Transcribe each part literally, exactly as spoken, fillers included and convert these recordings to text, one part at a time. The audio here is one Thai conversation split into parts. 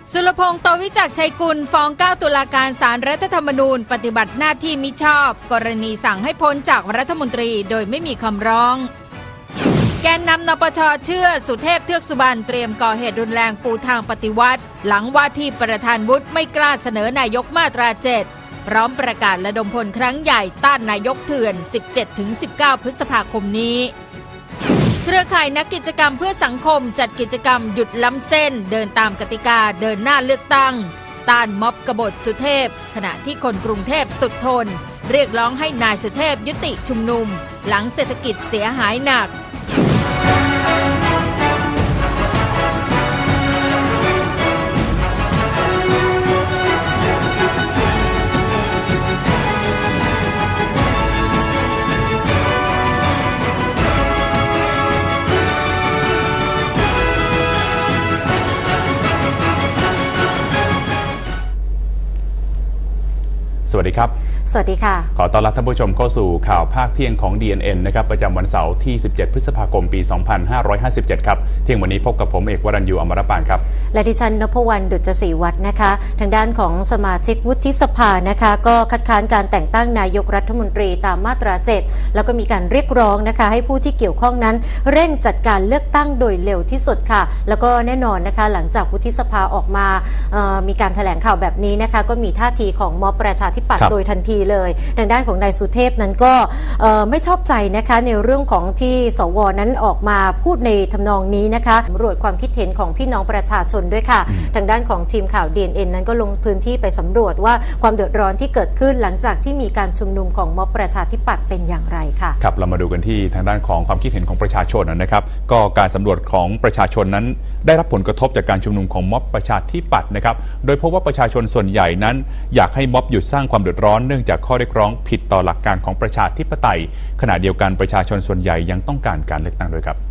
สุรพงษ์ โตวิจักรชัยกุลฟ้องเก้าตุลาการศาลรัฐธรรมนูญปฏิบัติหน้าที่มิชอบกรณีสั่งให้พ้นจากรัฐมนตรีโดยไม่มีคำร้องแกนนำนปช.เชื่อสุเทพเทือกสุบรรณเตรียมก่อเหตุรุนแรงปูทางปฏิวัติหลังว่าที่ประธานวุฒิไม่กล้าเสนอนายกมาตราเจ็ดพร้อมประกาศระดมพลครั้งใหญ่ต้านนายกเถื่อน สิบเจ็ดถึงสิบเก้า พฤษภาคมนี้เครือข่ายนักกิจกรรมเพื่อสังคมจัดกิจกรรมหยุดล้ำเส้นเดินตามกติกาเดินหน้าเลือกตั้งต้านม็อบกบฏสุเทพขณะที่คนกรุงเทพสุดทนเรียกร้องให้นายสุเทพยุติชุมนุมหลังเศรษฐกิจเสียหายหนักสวัสดีครับสวัสดีค่ะขอต้อนรับท่านผู้ชมเข้าสู่ข่าวภาคเที่ยงของ ดี เอ็น เอ็น นะครับประจำวันเสาร์ที่สิบเจ็ดพฤษภาคมปีสองพันห้าร้อยห้าสิบเจ็ดครับเที่ยงวันนี้พบกับผมเอกวรัญยูอมรปานครับและดิฉันนพวรรณดุจศรีวัฒน์นะคะทางด้านของสมาชิกวุฒิสภานะคะก็คัดค้านการแต่งตั้งนายกรัฐมนตรีตามมาตราเจ็ดแล้วก็มีการเรียกร้องนะคะให้ผู้ที่เกี่ยวข้องนั้นเร่งจัดการเลือกตั้งโดยเร็วที่สุดค่ะแล้วก็แน่นอนนะคะหลังจากวุฒิสภาออกมามีการแถลงข่าวแบบนี้นะคะก็มีท่าทีของม็อบประชาธิปัตย์โดยทันทีเลยทางด้านของนายสุเทพนั้นก็ไม่ชอบใจนะคะในเรื่องของที่สวนั้นออกมาพูดในทำนองนี้นะคะสำรวจความคิดเห็นของพี่น้องประชาชนด้วยค่ะทางด้านของทีมข่าว ดี เอ็น เอ็น นั้นก็ลงพื้นที่ไปสำรวจว่าความเดือดร้อนที่เกิดขึ้นหลังจากที่มีการชุมนุมของม็อบประชาธิปัตย์เป็นอย่างไรค่ะครับเรามาดูกันที่ทางด้านของความคิดเห็นของประชาชนนะครับก็การสำรวจของประชาชนนั้นได้รับผลกระทบจากการชุมนุมของม็อบประชาธิปัตย์นะครับโดยพบว่าประชาชนส่วนใหญ่นั้นอยากให้ม็อบหยุดสร้างความเดือดร้อนเนื่องจากข้อเรียกร้องผิดต่อหลักการของประชาธิปไตยขณะเดียวกันประชาชนส่วนใหญ่ยังต้องการการเลือกตั้งด้วยครับ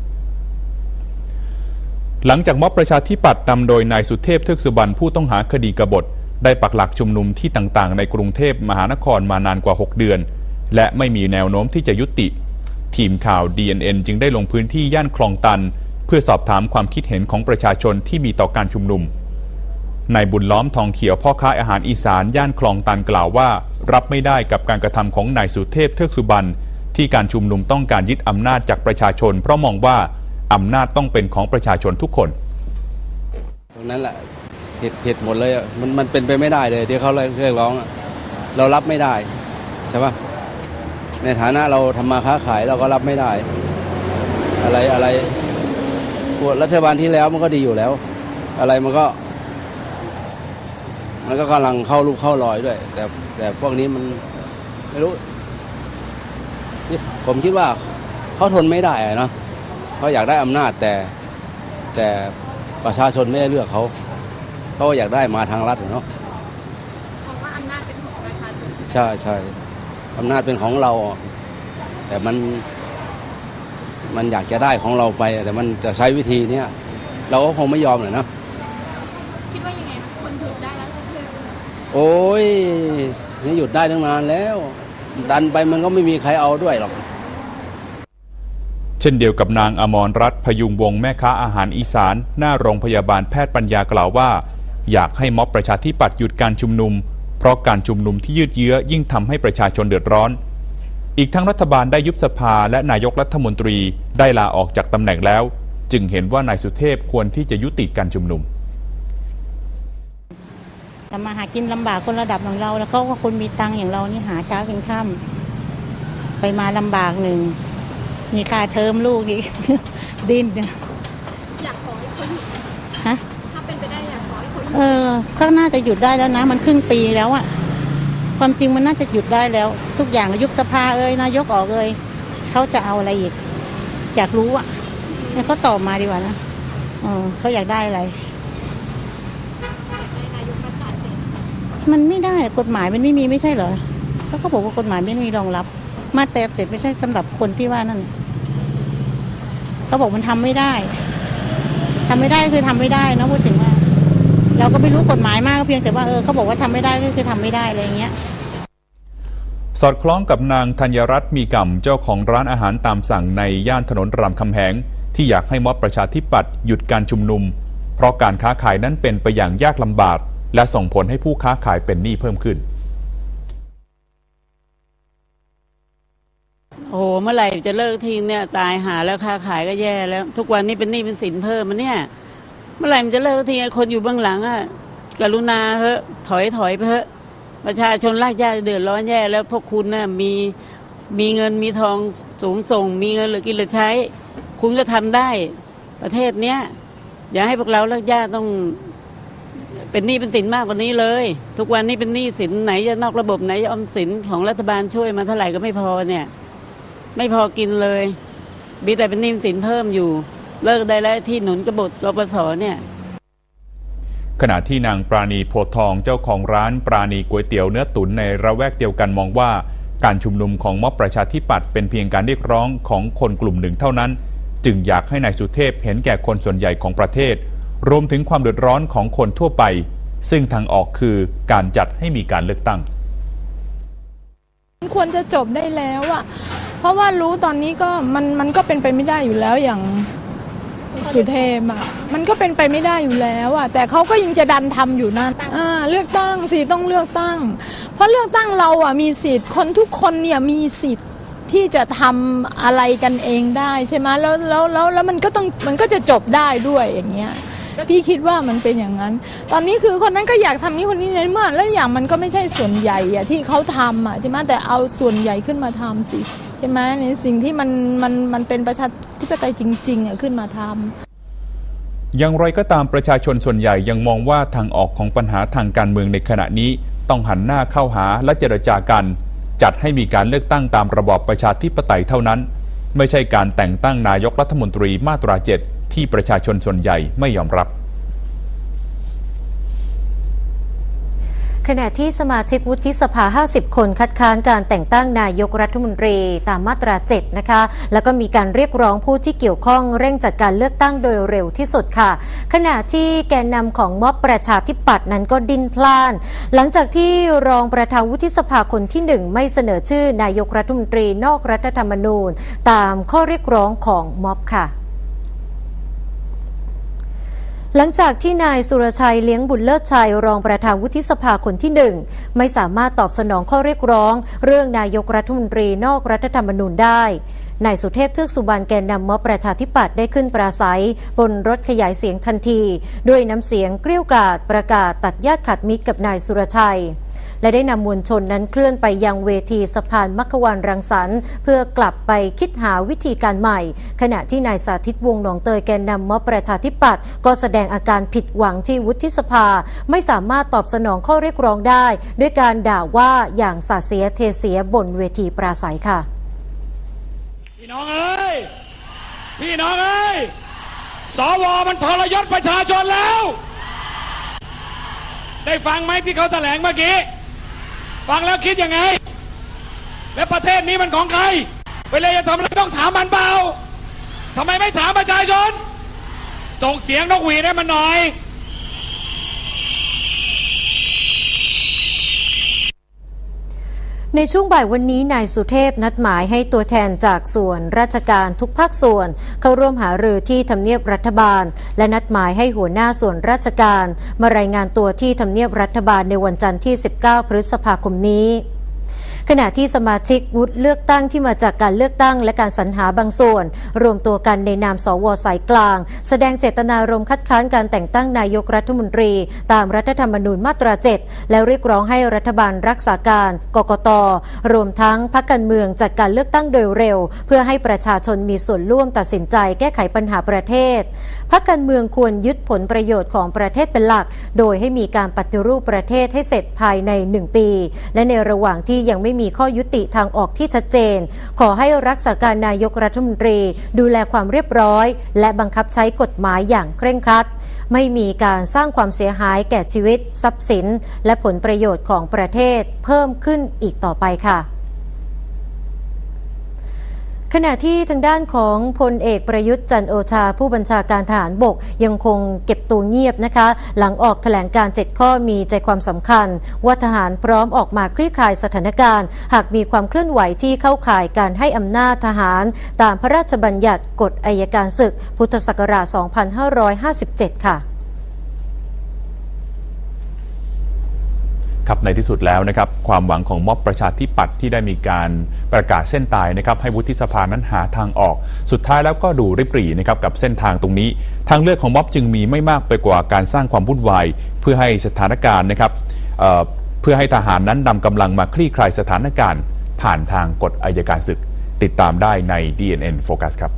หลังจากม็อบประชาธิปัตย์นำโดยนายสุเทพเทือกสุบรรณผู้ต้องหาคดีกบฏได้ปักหลักชุมนุมที่ต่างๆในกรุงเทพมหานครมานานกว่าหกเดือนและไม่มีแนวโน้มที่จะยุติทีมข่าว ดี เอ็น เอ็น จึงได้ลงพื้นที่ย่านคลองตันเพื่อสอบถามความคิดเห็นของประชาชนที่มีต่อการชุมนุมนายบุญล้อมทองเขียวพ่อค้าอาหารอีสานย่านคลองตันกล่าวว่ารับไม่ได้กับการกระทำของนายสุเทพเทือกสุบรรณที่การชุมนุมต้องการยึดอำนาจจากประชาชนเพราะมองว่าอำนาจต้องเป็นของประชาชนทุกคนตรงนั้นแหละผิดผิดหมดเลยมันมันเป็นไปไม่ได้เลยที่เขาเรียกร้องเรารับไม่ได้ใช่ปะในฐานะเราทำมาค้าขายเราก็รับไม่ได้อะไรอะไรรัฐบาลที่แล้วมันก็ดีอยู่แล้วอะไรมันก็มันก็กำลังเข้าลูกเข้ารอยด้วยแต่แต่พวกนี้มันไม่รู้ผมคิดว่าเขาทนไม่ได้เนาะเขาอยากได้อำนาจแต่แต่ประชาชนไม่ได้เลือกเขาเขาอยากได้มาทางรัฐเนาะเพราะว่าอำนาจเป็นของประชาชนใช่ใช่อำนาจเป็นของเราแต่มันมันอยากจะได้ของเราไปแต่มันจะใช้วิธีเนี้ยเราก็คงไม่ยอมเลยนะคิดว่ายังไงคนหยุดได้แล้วโอ้ยนี่หยุดได้ตั้งนานแล้วดันไปมันก็ไม่มีใครเอาด้วยหรอกเช่นเดียวกับนางอมรรัตน์พยุงวงศ์แม่ค้าอาหารอีสานหน้าโรงพยาบาลแพทย์ปัญญากล่าวว่าอยากให้ม็อบประชาธิปัตย์หยุดการชุมนุมเพราะการชุมนุมที่ยืดเยื้อยิ่งทำให้ประชาชนเดือดร้อนอีกทั้งรัฐบาลได้ยุบสภาและนายกรัฐมนตรีได้ลาออกจากตำแหน่งแล้วจึงเห็นว่านายสุเทพควรที่จะยุติการชุมนุมทำมาหากินลำบากคนระดับของเราแล้วเขาก็คนมีตังค์อย่างเรานี่หาเช้ากินค่ำไปมาลำบากหนึ่งมีค่าเทอมลูกอีกดิ้นอยากขอให้คนหยุดฮะถ้าเป็นไปได้อยากขอให้คนหยุดเออเขาน่าจะหยุดได้แล้วนะมันครึ่งปีแล้วอะความจริงมันน่าจะหยุดได้แล้วทุกอย่างยุบสภาเอ้ยนายกออกเอ้ยเขาจะเอาอะไรอีกอยากรู้อะให้เขาตอบมาดีกว่านะเออเขาอยากได้อะไรมันไม่ได้กฎหมายมันไม่มีไม่ใช่เหรอเขาก็บอกว่ากฎหมายไม่มีรองรับมาตราเจ็ดไม่ใช่สำหรับคนที่ว่านั่นเขาบอกมันทำไม่ได้ทำไม่ได้คือทำไม่ได้นะพูดถึงว่าเราก็ไม่รู้กฎหมายมากเพียงแต่ว่าเออเขาบอกว่าทำไม่ได้ก็คือทำไม่ได้อะไรอย่างเงี้ยสอดคล้องกับนางธัญรัตน์มีกำเจ้าของร้านอาหารตามสั่งในย่านถนนรามคำแหงที่อยากให้ม็อบประชาธิปัตย์หยุดการชุมนุมเพราะการค้าขายนั้นเป็นไปอย่างยากลำบากและส่งผลให้ผู้ค้าขายเป็นหนี้เพิ่มขึ้นโอ้เมื่อไหร่จะเลิกทีเนี่ยตายหาแล้วค้าขายก็แย่แล้วทุกวันนี้เป็นหนี้เป็นสินเพิ่มมันเนี่ยเมื่อไหร่มันจะเลิกทีคนอยู่เบื้องหลังอ่ะกรุณาเถอะถอยถอยไปเถอะประชาชนรากหญ้าเดือดร้อนแย่แล้วพวกคุณน่ะมีมีเงินมีทองสูงส่งมีเงินเหลือกินเหลือใช้คุณก็ทำได้ประเทศเนี้ยอย่าให้พวกเรารากหญ้าต้องเป็นหนี้เป็นสินมากกว่านี้เลยทุกวันนี้เป็นหนี้สินไหนจะนอกระบบไหนจะออมสินของรัฐบาลช่วยมาเท่าไหร่ก็ไม่พอเนี่ยไม่พอกินเลยมีแต่เป็นหนี้สินเพิ่มอยู่เลิกได้แล้วที่หนุนกบฏกปสเนี่ยขณะที่นางปราณีโพธิ์ทองเจ้าของร้านปราณีก๋วยเตี๋ยวเนื้อตุ๋นในระแวกเดียวกันมองว่าการชุมนุมของม็อบประชาธิปัตย์เป็นเพียงการเรียกร้องของคนกลุ่มหนึ่งเท่านั้นจึงอยากให้นายสุเทพเห็นแก่คนส่วนใหญ่ของประเทศรวมถึงความเดือดร้อนของคนทั่วไปซึ่งทางออกคือการจัดให้มีการเลือกตั้งควรจะจบได้แล้วอะเพราะว่ารู้ตอนนี้ก็มันมันก็เป็นไปไม่ได้อยู่แล้วอย่างสุเทพอะมันก็เป็นไปไม่ได้อยู่แล้วอะแต่เขาก็ยังจะดันทำอยู่นั่นอ่าเลือกตั้งสิต้องเลือกตั้งเพราะเลือกตั้งเราอะมีสิทธิ์คนทุกคนเนี่ยมีสิทธิ์ที่จะทำอะไรกันเองได้ใช่ไหมแล้วแล้วแล้วแล้วมันก็ต้องมันก็จะจบได้ด้วยอย่างเงี้ยพี่คิดว่ามันเป็นอย่างนั้นตอนนี้คือคนนั้นก็อยากทำนี้คนนี้ในเมื่อแล้วอย่างมันก็ไม่ใช่ส่วนใหญ่อะที่เขาทำอะใช่ไหมแต่เอาส่วนใหญ่ขึ้นมาทำสิใช่ไหมในสิ่งที่มันมันมันเป็นประชาธิปไตยจริงๆอะขึ้นมาทำอย่างไรก็ตามประชาชนส่วนใหญ่ยังมองว่าทางออกของปัญหาทางการเมืองในขณะนี้ต้องหันหน้าเข้าหาและเจรจากันจัดให้มีการเลือกตั้งตามระบอบประชาธิปไตยเท่านั้นไม่ใช่การแต่งตั้งนายกรัฐมนตรีมาตราเจ็ดที่ประชาชนส่วนใหญ่ไม่ยอมรับขณะที่สมาชิกวุฒิสภาห้าสิบคนคัดค้านการแต่งตั้งนายกรัฐมนตรีตามมาตราเจ็ดนะคะแล้วก็มีการเรียกร้องผู้ที่เกี่ยวข้องเร่งจัดการเลือกตั้งโดยเร็วที่สุดค่ะขณะที่แกนนำของม็อบประชาธิปัตย์นั้นก็ดิ้นพล่านหลังจากที่รองประธานวุฒิสภาคนที่หนึ่งไม่เสนอชื่อนายกรัฐมนตรีนอกรัฐธรรมนูญตามข้อเรียกร้องของม็อบค่ะหลังจากที่นายสุรชัยเลี้ยงบุญเลิศชัยรองประธานวุฒิสภาคนที่หนึ่งไม่สามารถตอบสนองข้อเรียกร้องเรื่องนายกรัฐมนตรีนอกรัฐธรรมนูญได้นายสุเทพเทือกสุบรรณแกนนำม็อบประชาธิปัตย์ได้ขึ้นปราศัยบนรถขยายเสียงทันทีด้วยน้ำเสียงเกรี้ยวกราดประกาศตัดญาติขัดมิตรกับนายสุรชัยและได้นำมวลชนนั้นเคลื่อนไปยังเวทีสะพานมัคควานรังสรรค์เพื่อกลับไปคิดหาวิธีการใหม่ขณะที่นายสาธิตวงศ์หนองเตยแกนนำม็อบประชาธิปัตย์ก็แสดงอาการผิดหวังที่วุฒิสภาไม่สามารถตอบสนองข้อเรียกร้องได้ด้วยการด่าว่าอย่างสาดเสียเทเสียบนเวทีปราศัยค่ะพี่น้องเอ้ยพี่น้องเอ้ยสวมันทรยศประชาชนแล้วได้ฟังไหมที่เขาแถลงเมื่อกี้ฟังแล้วคิดยังไงและประเทศนี้มันของใครเวลาจะทำอะไรต้องถามมันเปล่าทำไมไม่ถามประชาชนส่งเสียงนกหวีดให้มันหน่อยในช่วงบ่ายวันนี้นายสุเทพนัดหมายให้ตัวแทนจากส่วนราชการทุกภาคส่วนเข้าร่วมหารือที่ทำเนียบรัฐบาลและนัดหมายให้หัวหน้าส่วนราชการมารายงานตัวที่ทำเนียบรัฐบาลในวันจันทร์ที่สิบเก้าพฤษภาคมนี้ขณะที่สมาชิกวุฒิเลือกตั้งที่มาจากการเลือกตั้งและการสรรหาบางส่วนรวมตัวกันในนามสวสายกลางแสดงเจตนารมณ์คัดค้านการแต่งตั้งนายกรัฐมนตรีตามรัฐธรรมนูญมาตราเจ็ดและเรียกร้องให้รัฐบาลรักษาการกกต.รวมทั้งพรรคการเมืองจัดการเลือกตั้งโดยเร็วเพื่อให้ประชาชนมีส่วนร่วมตัดสินใจแก้ไขปัญหาประเทศพรรคการเมืองควรยึดผลประโยชน์ของประเทศเป็นหลักโดยให้มีการปฏิรูปประเทศให้เสร็จภายในหนึ่งปีและในระหว่างที่ยังไม่มีข้อยุติทางออกที่ชัดเจนขอให้รักษาการนายกรัฐมนตรีดูแลความเรียบร้อยและบังคับใช้กฎหมายอย่างเคร่งครัดไม่มีการสร้างความเสียหายแก่ชีวิตทรัพย์สินและผลประโยชน์ของประเทศเพิ่มขึ้นอีกต่อไปค่ะขณะที่ทางด้านของพลเอกประยุทธ์จันทร์โอชาผู้บัญชาการทหารบกยังคงเก็บตัวเงียบนะคะหลังออกแถลงการเจ็ดข้อมีใจความสำคัญว่าทหารพร้อมออกมาคลี่คลายสถานการณ์หากมีความเคลื่อนไหวที่เข้าข่ายการให้อำนาจทหารตามพระราชบัญญัติกฎอัยการศึกพุทธศักราชสองพันห้าร้อยห้าสิบเจ็ดค่ะครับในที่สุดแล้วนะครับความหวังของม็อบประชาธิปัตย์ที่ได้มีการประกาศเส้นตายนะครับให้วุฒิสภานั้นหาทางออกสุดท้ายแล้วก็ดูริบหรี่นะครับกับเส้นทางตรงนี้ทางเลือกของม็อบจึงมีไม่มากไปกว่าการสร้างความวุ่นวายเพื่อให้สถานการณ์นะครับเอ่อเพื่อให้ทหารนั้นนำกำลังมาคลี่คลายสถานการณ์ผ่านทางกฎอัยการศึกติดตามได้ใน ดี เอ็น เอ็น Focus ครับ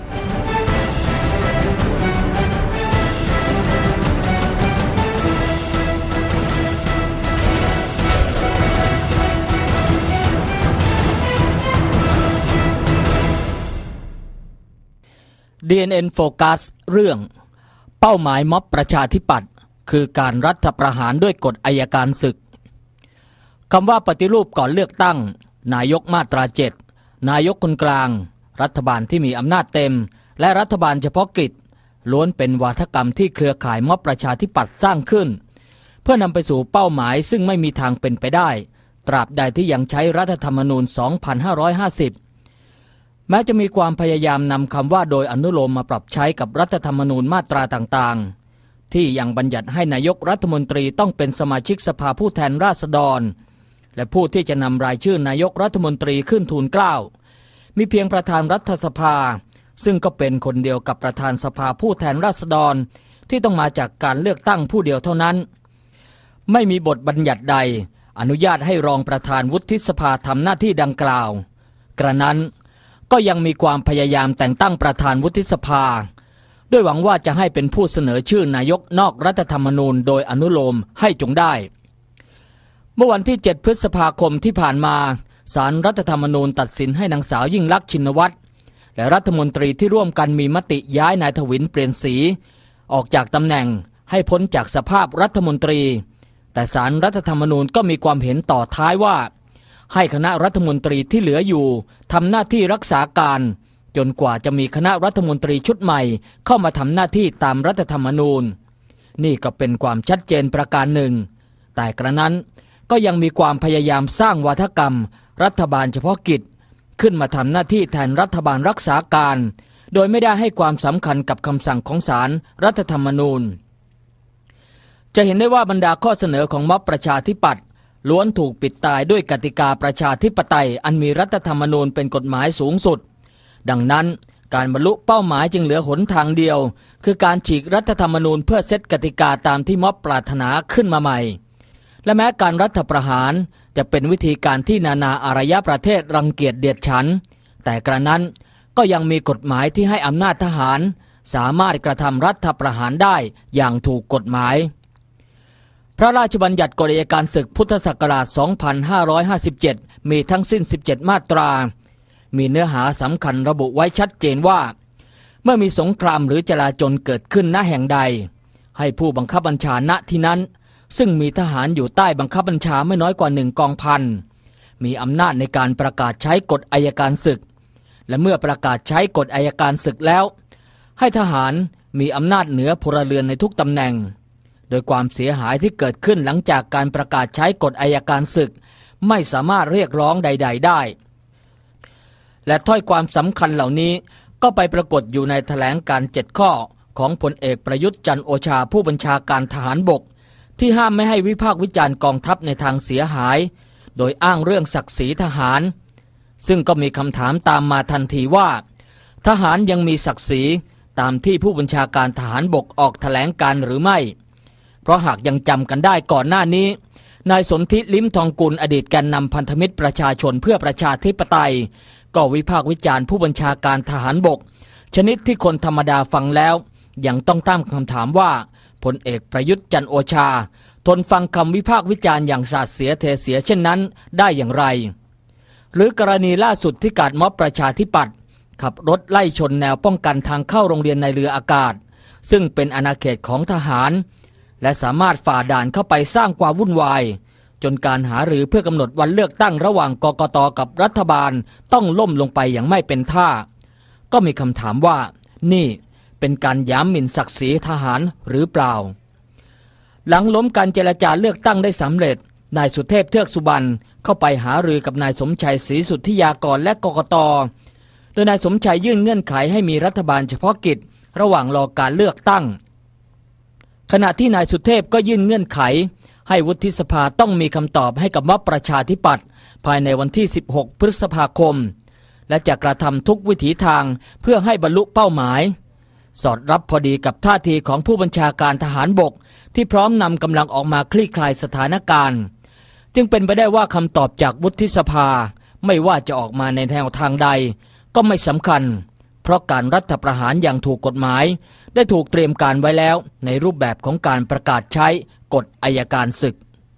ดี เอ็น เอ็น Focus เรื่องเป้าหมายม็อบประชาธิปัตย์คือการรัฐประหารด้วยกฎอัยการศึกคำว่าปฏิรูปก่อนเลือกตั้งนายกมาตราเจ็ดนายกคนกลางรัฐบาลที่มีอำนาจเต็มและรัฐบาลเฉพาะกิจล้วนเป็นวาทกรรมที่เครือข่ายม็อบประชาธิปัตย์สร้างขึ้นเพื่อนำไปสู่เป้าหมายซึ่งไม่มีทางเป็นไปได้ตราบใดที่ยังใช้รัฐธรรมนูญ สองพันห้าร้อยห้าสิบ แม้จะมีความพยายามนำคำว่าโดยอนุโลมมาปรับใช้กับรัฐธรรมนูญมาตราต่างๆที่ยังบัญญัติให้นายกรัฐมนตรีต้องเป็นสมาชิกสภาผู้แทนราษฎรและผู้ที่จะนำรายชื่อนายกรัฐมนตรีขึ้นทูลเกล้ามีเพียงประธานรัฐสภาซึ่งก็เป็นคนเดียวกับประธานสภาผู้แทนราษฎรที่ต้องมาจากการเลือกตั้งผู้เดียวเท่านั้นไม่มีบทบัญญัติใดอนุญาตให้รองประธานวุฒิสภาทำหน้าที่ดังกล่าวกระนั้นก็ยังมีความพยายามแต่งตั้งประธานวุฒิสภาด้วยหวังว่าจะให้เป็นผู้เสนอชื่อนายกนอกรัฐธรรมนูญโดยอนุโลมให้จงได้เมื่อวันที่เจ็ดพฤษภาคมที่ผ่านมาศาลรัฐธรรมนูญตัดสินให้นางสาวยิ่งลักษณ์ชินวัตรและรัฐมนตรีที่ร่วมกันมีมติย้ายนายถวิลเปลี่ยนสีออกจากตำแหน่งให้พ้นจากสภาพรัฐมนตรีแต่ศาลรัฐธรรมนูญก็มีความเห็นต่อท้ายว่าให้คณะรัฐมนตรีที่เหลืออยู่ทำหน้าที่รักษาการจนกว่าจะมีคณะรัฐมนตรีชุดใหม่เข้ามาทำหน้าที่ตามรัฐธรรมนูญนี่ก็เป็นความชัดเจนประการหนึ่งแต่กระนั้นก็ยังมีความพยายามสร้างวาทกรรมรัฐบาลเฉพาะกิจขึ้นมาทำหน้าที่แทนรัฐบาลรักษาการโดยไม่ได้ให้ความสำคัญกับคำสั่งของศาลรัฐธรรมนูญจะเห็นได้ว่าบรรดาข้อเสนอของม็อบประชาธิปัตย์ล้วนถูกปิดตายด้วยกติกาประชาธิปไตยอันมีรัฐธรรมนูญเป็นกฎหมายสูงสุดดังนั้นการบรรลุเป้าหมายจึงเหลือหนทางเดียวคือการฉีกรัฐธรรมนูญเพื่อเซตกติกาตามที่ม็อบปรารถนาขึ้นมาใหม่และแม้การรัฐประหารจะเป็นวิธีการที่นานาอารยประเทศรังเกียจเดียดฉันแต่กระนั้นก็ยังมีกฎหมายที่ให้อำนาจทหารสามารถกระทำรัฐประหารได้อย่างถูกกฎหมายพระราชบัญญัติกฎอัยการศึกพุทธศักราช สองพันห้าร้อยห้าสิบเจ็ด มีทั้งสิ้น สิบเจ็ด มาตรามีเนื้อหาสำคัญระบุไว้ชัดเจนว่าเมื่อมีสงครามหรือจลาจลเกิดขึ้นณแห่งใดให้ผู้บังคับบัญชาณที่นั้นซึ่งมีทหารอยู่ใต้บังคับบัญชาไม่น้อยกว่าหนึ่งกองพันมีอำนาจในการประกาศใช้กฎอัยการศึกและเมื่อประกาศใช้กฎอัยการศึกแล้วให้ทหารมีอำนาจเหนือพลเรือนในทุกตำแหน่งโดยความเสียหายที่เกิดขึ้นหลังจากการประกาศใช้กฎอัยการศึกไม่สามารถเรียกร้องใดๆได้และถ้อยความสำคัญเหล่านี้ก็ไปปรากฏอยู่ในแถลงการณ์เจ็ดข้อของพลเอกประยุทธ์จันทร์โอชาผู้บัญชาการทหารบกที่ห้ามไม่ให้วิพากษ์วิจารณ์กองทัพในทางเสียหายโดยอ้างเรื่องศักดิ์ศรีทหารซึ่งก็มีคำถามตามมาทันทีว่าทหารยังมีศักดิ์ศรีตามที่ผู้บัญชาการทหารบกออกแถลงการหรือไม่เพราะหากยังจำกันได้ก่อนหน้านี้นายสนธิลิ้มทองกุลอดีตแกนนำพันธมิตรประชาชนเพื่อประชาธิปไตยก็วิพากษ์วิจารณ์ผู้บัญชาการทหารบกชนิดที่คนธรรมดาฟังแล้วยังต้องตั้งคำถามว่าพลเอกประยุทธ์จันทร์โอชาทนฟังคำวิพากษ์วิจารณ์อย่างสาดเสียเทเสียเช่นนั้นได้อย่างไรหรือกรณีล่าสุดที่กาดม็อบประชาธิปัตย์ขับรถไล่ชนแนวป้องกันทางเข้าโรงเรียนในเรืออากาศซึ่งเป็นอาณาเขตของทหารและสามารถฝ่าด่านเข้าไปสร้างความวุ่นวายจนการหารือเพื่อกำหนดวันเลือกตั้งระหว่างกกต.กับรัฐบาลต้องล่มลงไปอย่างไม่เป็นท่าก็มีคำถามว่านี่เป็นการหยามหมิ่นศักดิ์ศรีทหารหรือเปล่าหลังล้มการเจรจาเลือกตั้งได้สำเร็จนายสุเทพเทือกสุบรรณเข้าไปหารือกับนายสมชัยศรีสุทธิยากรและกกต.โดยนายสมชัยยื่นเงื่อนไขให้มีรัฐบาลเฉพาะกิจระหว่างรอการเลือกตั้งขณะที่นายสุเทพก็ยื่นเงื่อนไขให้วุฒิสภาต้องมีคำตอบให้กับม็อบประชาธิปัตย์ภายในวันที่สิบหกพฤษภาคมและจะกระทำทุกวิถีทางเพื่อให้บรรลุเป้าหมายสอดรับพอดีกับท่าทีของผู้บัญชาการทหารบกที่พร้อมนำกำลังออกมาคลี่คลายสถานการณ์จึงเป็นไปได้ว่าคำตอบจากวุฒิสภาไม่ว่าจะออกมาในแนวทางใดก็ไม่สำคัญเพราะการรัฐประหารอย่างถูกกฎหมายได้ถูกเตรียมการไว้แล้วในรูปแบบของการประกาศใช้กฎอัยการศึก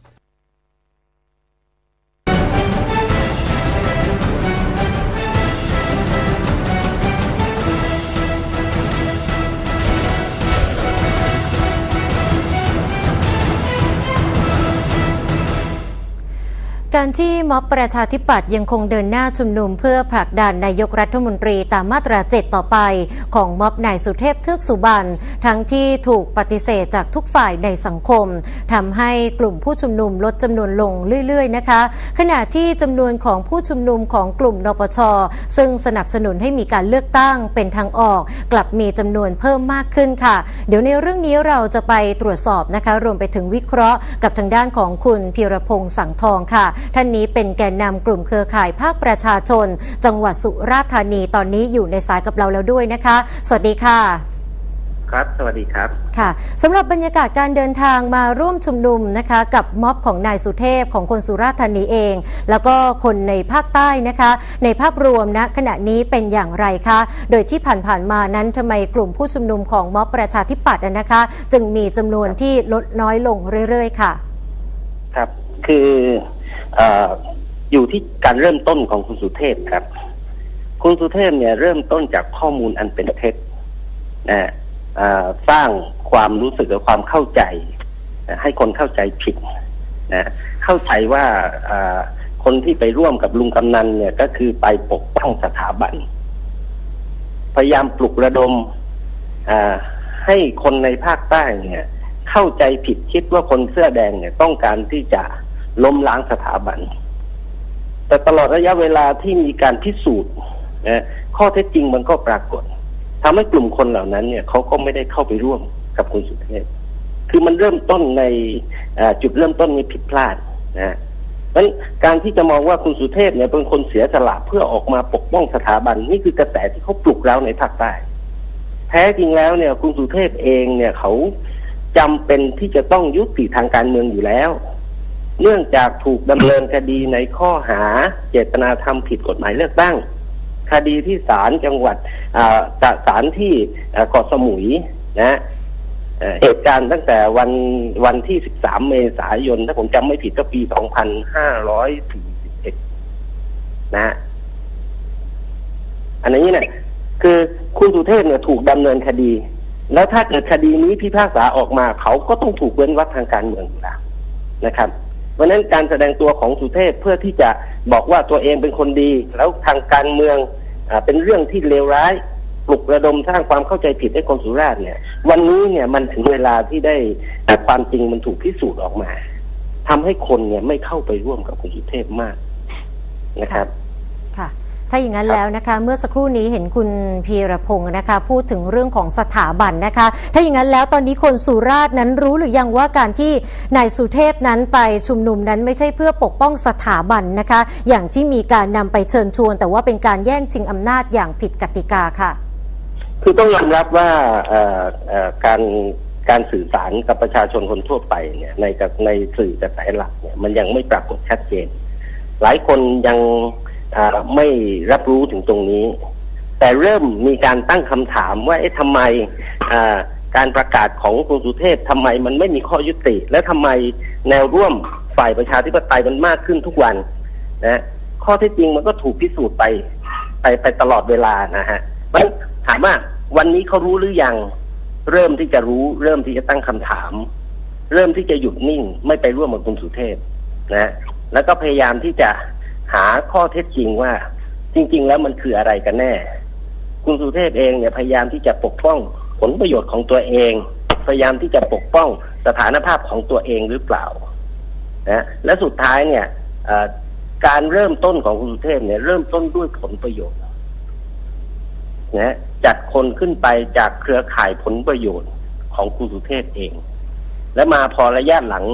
การที่ม็อบประชาธิปัตย์ยังคงเดินหน้าชุมนุมเพื่อผลักดันนายกรัฐมนตรีตามมาตราเจ็ดต่อไปของม็อบนายสุเทพเทือกสุบรรณทั้งที่ถูกปฏิเสธจากทุกฝ่ายในสังคมทำให้กลุ่มผู้ชุมนุมลดจำนวนลงเรื่อยๆนะคะขณะที่จำนวนของผู้ชุมนุมของกลุ่มนปช.ซึ่งสนับสนุนให้มีการเลือกตั้งเป็นทางออกกลับมีจำนวนเพิ่มมากขึ้นค่ะเดี๋ยวในเรื่องนี้เราจะไปตรวจสอบนะคะรวมไปถึงวิเคราะห์กับทางด้านของคุณพีรพงษ์สังทองค่ะท่านนี้เป็นแกนนำกลุ่มเครือข่ายภาคประชาชนจังหวัดสุราษฎร์ธานีตอนนี้อยู่ในสายกับเราแล้วด้วยนะคะสวัสดีค่ะครับสวัสดีครับค่ะสำหรับบรรยากาศการเดินทางมาร่วมชุมนุมนะคะกับม็อบของนายสุเทพของคนสุราษฎร์ธานีเองแล้วก็คนในภาคใต้นะคะในภาพรวมณขณะนี้เป็นอย่างไรคะโดยที่ผ่านๆมานั้นทำไมกลุ่มผู้ชุมนุมของม็อบประชาธิปัตย์นะคะจึงมีจำนวนที่ลดน้อยลงเรื่อยๆค่ะครับคืออยู่ที่การเริ่มต้นของคุณสุเทพครับคุณสุเทพเนี่ยเริ่มต้นจากข้อมูลอันเป็นเท็จนะสร้างความรู้สึกและความเข้าใจให้คนเข้าใจผิดนะเข้าใจว่าคนที่ไปร่วมกับลุงกำนันเนี่ยก็คือไปปกป้องสถาบันพยายามปลุกระดมให้คนในภาคใต้เนี่ยเข้าใจผิดคิดว่าคนเสื้อแดงเนี่ยต้องการที่จะล้มล้างสถาบันแต่ตลอดระยะเวลาที่มีการพิสูจน์นะข้อเท็จจริงมันก็ปรากฏทำให้กลุ่มคนเหล่านั้นเนี่ยเขาก็ไม่ได้เข้าไปร่วมกับคุณสุเทพคือมันเริ่มต้นในจุดเริ่มต้นนี้ผิดพลาดนะเพราะฉะนั้นการที่จะมองว่าคุณสุเทพเนี่ยเป็นคนเสียสละเพื่อออกมาปกป้องสถาบันนี่คือกระแสที่เขาปลุกเราในภาคใต้แท้จริงแล้วเนี่ยคุณสุเทพเองเนี่ยเขาจำเป็นที่จะต้องยุติทางการเมืองอยู่แล้วเนื่องจากถูกดำเนินคดีในข้อหาเจตนาทำผิดกฎหมายเลือกตั้งคดีที่ศาลจังหวัดศาลที่เกาะสมุยนะเหตุการณ์ตั้งแต่วันวันที่สิบสามเมษายนถ้าผมจำไม่ผิดก็ปีสองพันห้าร้อยสี่สิบเอ็ดนะอันนี้เนี่ยคือคุณสุเทพเนี่ยถูกดำเนินคดีแล้วถ้าเกิดคดีนี้พิพากษาออกมาเขาก็ต้องถูกเว้นวรรคทางการเมืองอยู่แล้วนะครับเพราะฉะนั้นการแสดงตัวของสุเทพเพื่อที่จะบอกว่าตัวเองเป็นคนดีแล้วทางการเมืองอ่าเป็นเรื่องที่เลวร้ายปลุกระดมสร้างความเข้าใจผิดให้คนสุราษฎร์เนี่ยวันนี้เนี่ยมันถึงเวลาที่ได้ความจริงมันถูกพิสูจน์ออกมาทำให้คนเนี่ยไม่เข้าไปร่วมกับคุณสุเทพมากนะครับค่ะถ้าอย่างนั้นแล้วนะคะเมื่อสักครู่นี้เห็นคุณพีรพงศ์นะคะพูดถึงเรื่องของสถาบันนะคะถ้าอย่างนั้นแล้วตอนนี้คนสุราษฎร์นั้นรู้หรือยังว่าการที่นายสุเทพนั้นไปชุมนุมนั้นไม่ใช่เพื่อปกป้องสถาบันนะคะอย่างที่มีการนำไปเชิญชวนแต่ว่าเป็นการแย่งชิงอำนาจอย่างผิดกติกาค่ะคือต้องยอมรับว่าการการสื่อสารกับประชาชนคนทั่วไปเนี่ยในในสื่อกระแสหลักเนี่ยมันยังไม่ปรากฏชัดเจนหลายคนยังไม่รับรู้ถึงตรงนี้แต่เริ่มมีการตั้งคำถามว่าเอ๊ะทำไมการประกาศของคุณสุเทพทำไมมันไม่มีข้อยุติและทำไมแนวร่วมฝ่ายประชาธิปไตยมันมากขึ้นทุกวันนะข้อเท็จจริงมันก็ถูกพิสูจน์ไปไปไปตลอดเวลานะฮะมันถามว่าวันนี้เขารู้หรือยังเริ่มที่จะรู้เริ่มที่จะตั้งคำถามเริ่มที่จะหยุดนิ่งไม่ไปร่วมกับคุณสุเทพนะแล้วก็พยายามที่จะหาข้อเท็จจริงว่าจริงๆแล้วมันคืออะไรกันแน่คุณสุเทพเองเนี่ยพยายามที่จะปกป้องผลประโยชน์ของตัวเองพยายามที่จะปกป้องสถานภาพของตัวเองหรือเปล่านะและสุดท้ายเนี่ยการเริ่มต้นของคุณสุเทพเนี่ยเริ่มต้นด้วยผลประโยชน์นะจัดคนขึ้นไปจากเครือข่ายผลประโยชน์ของคุณสุเทพเองและมาพอระยะหลังเนี่ย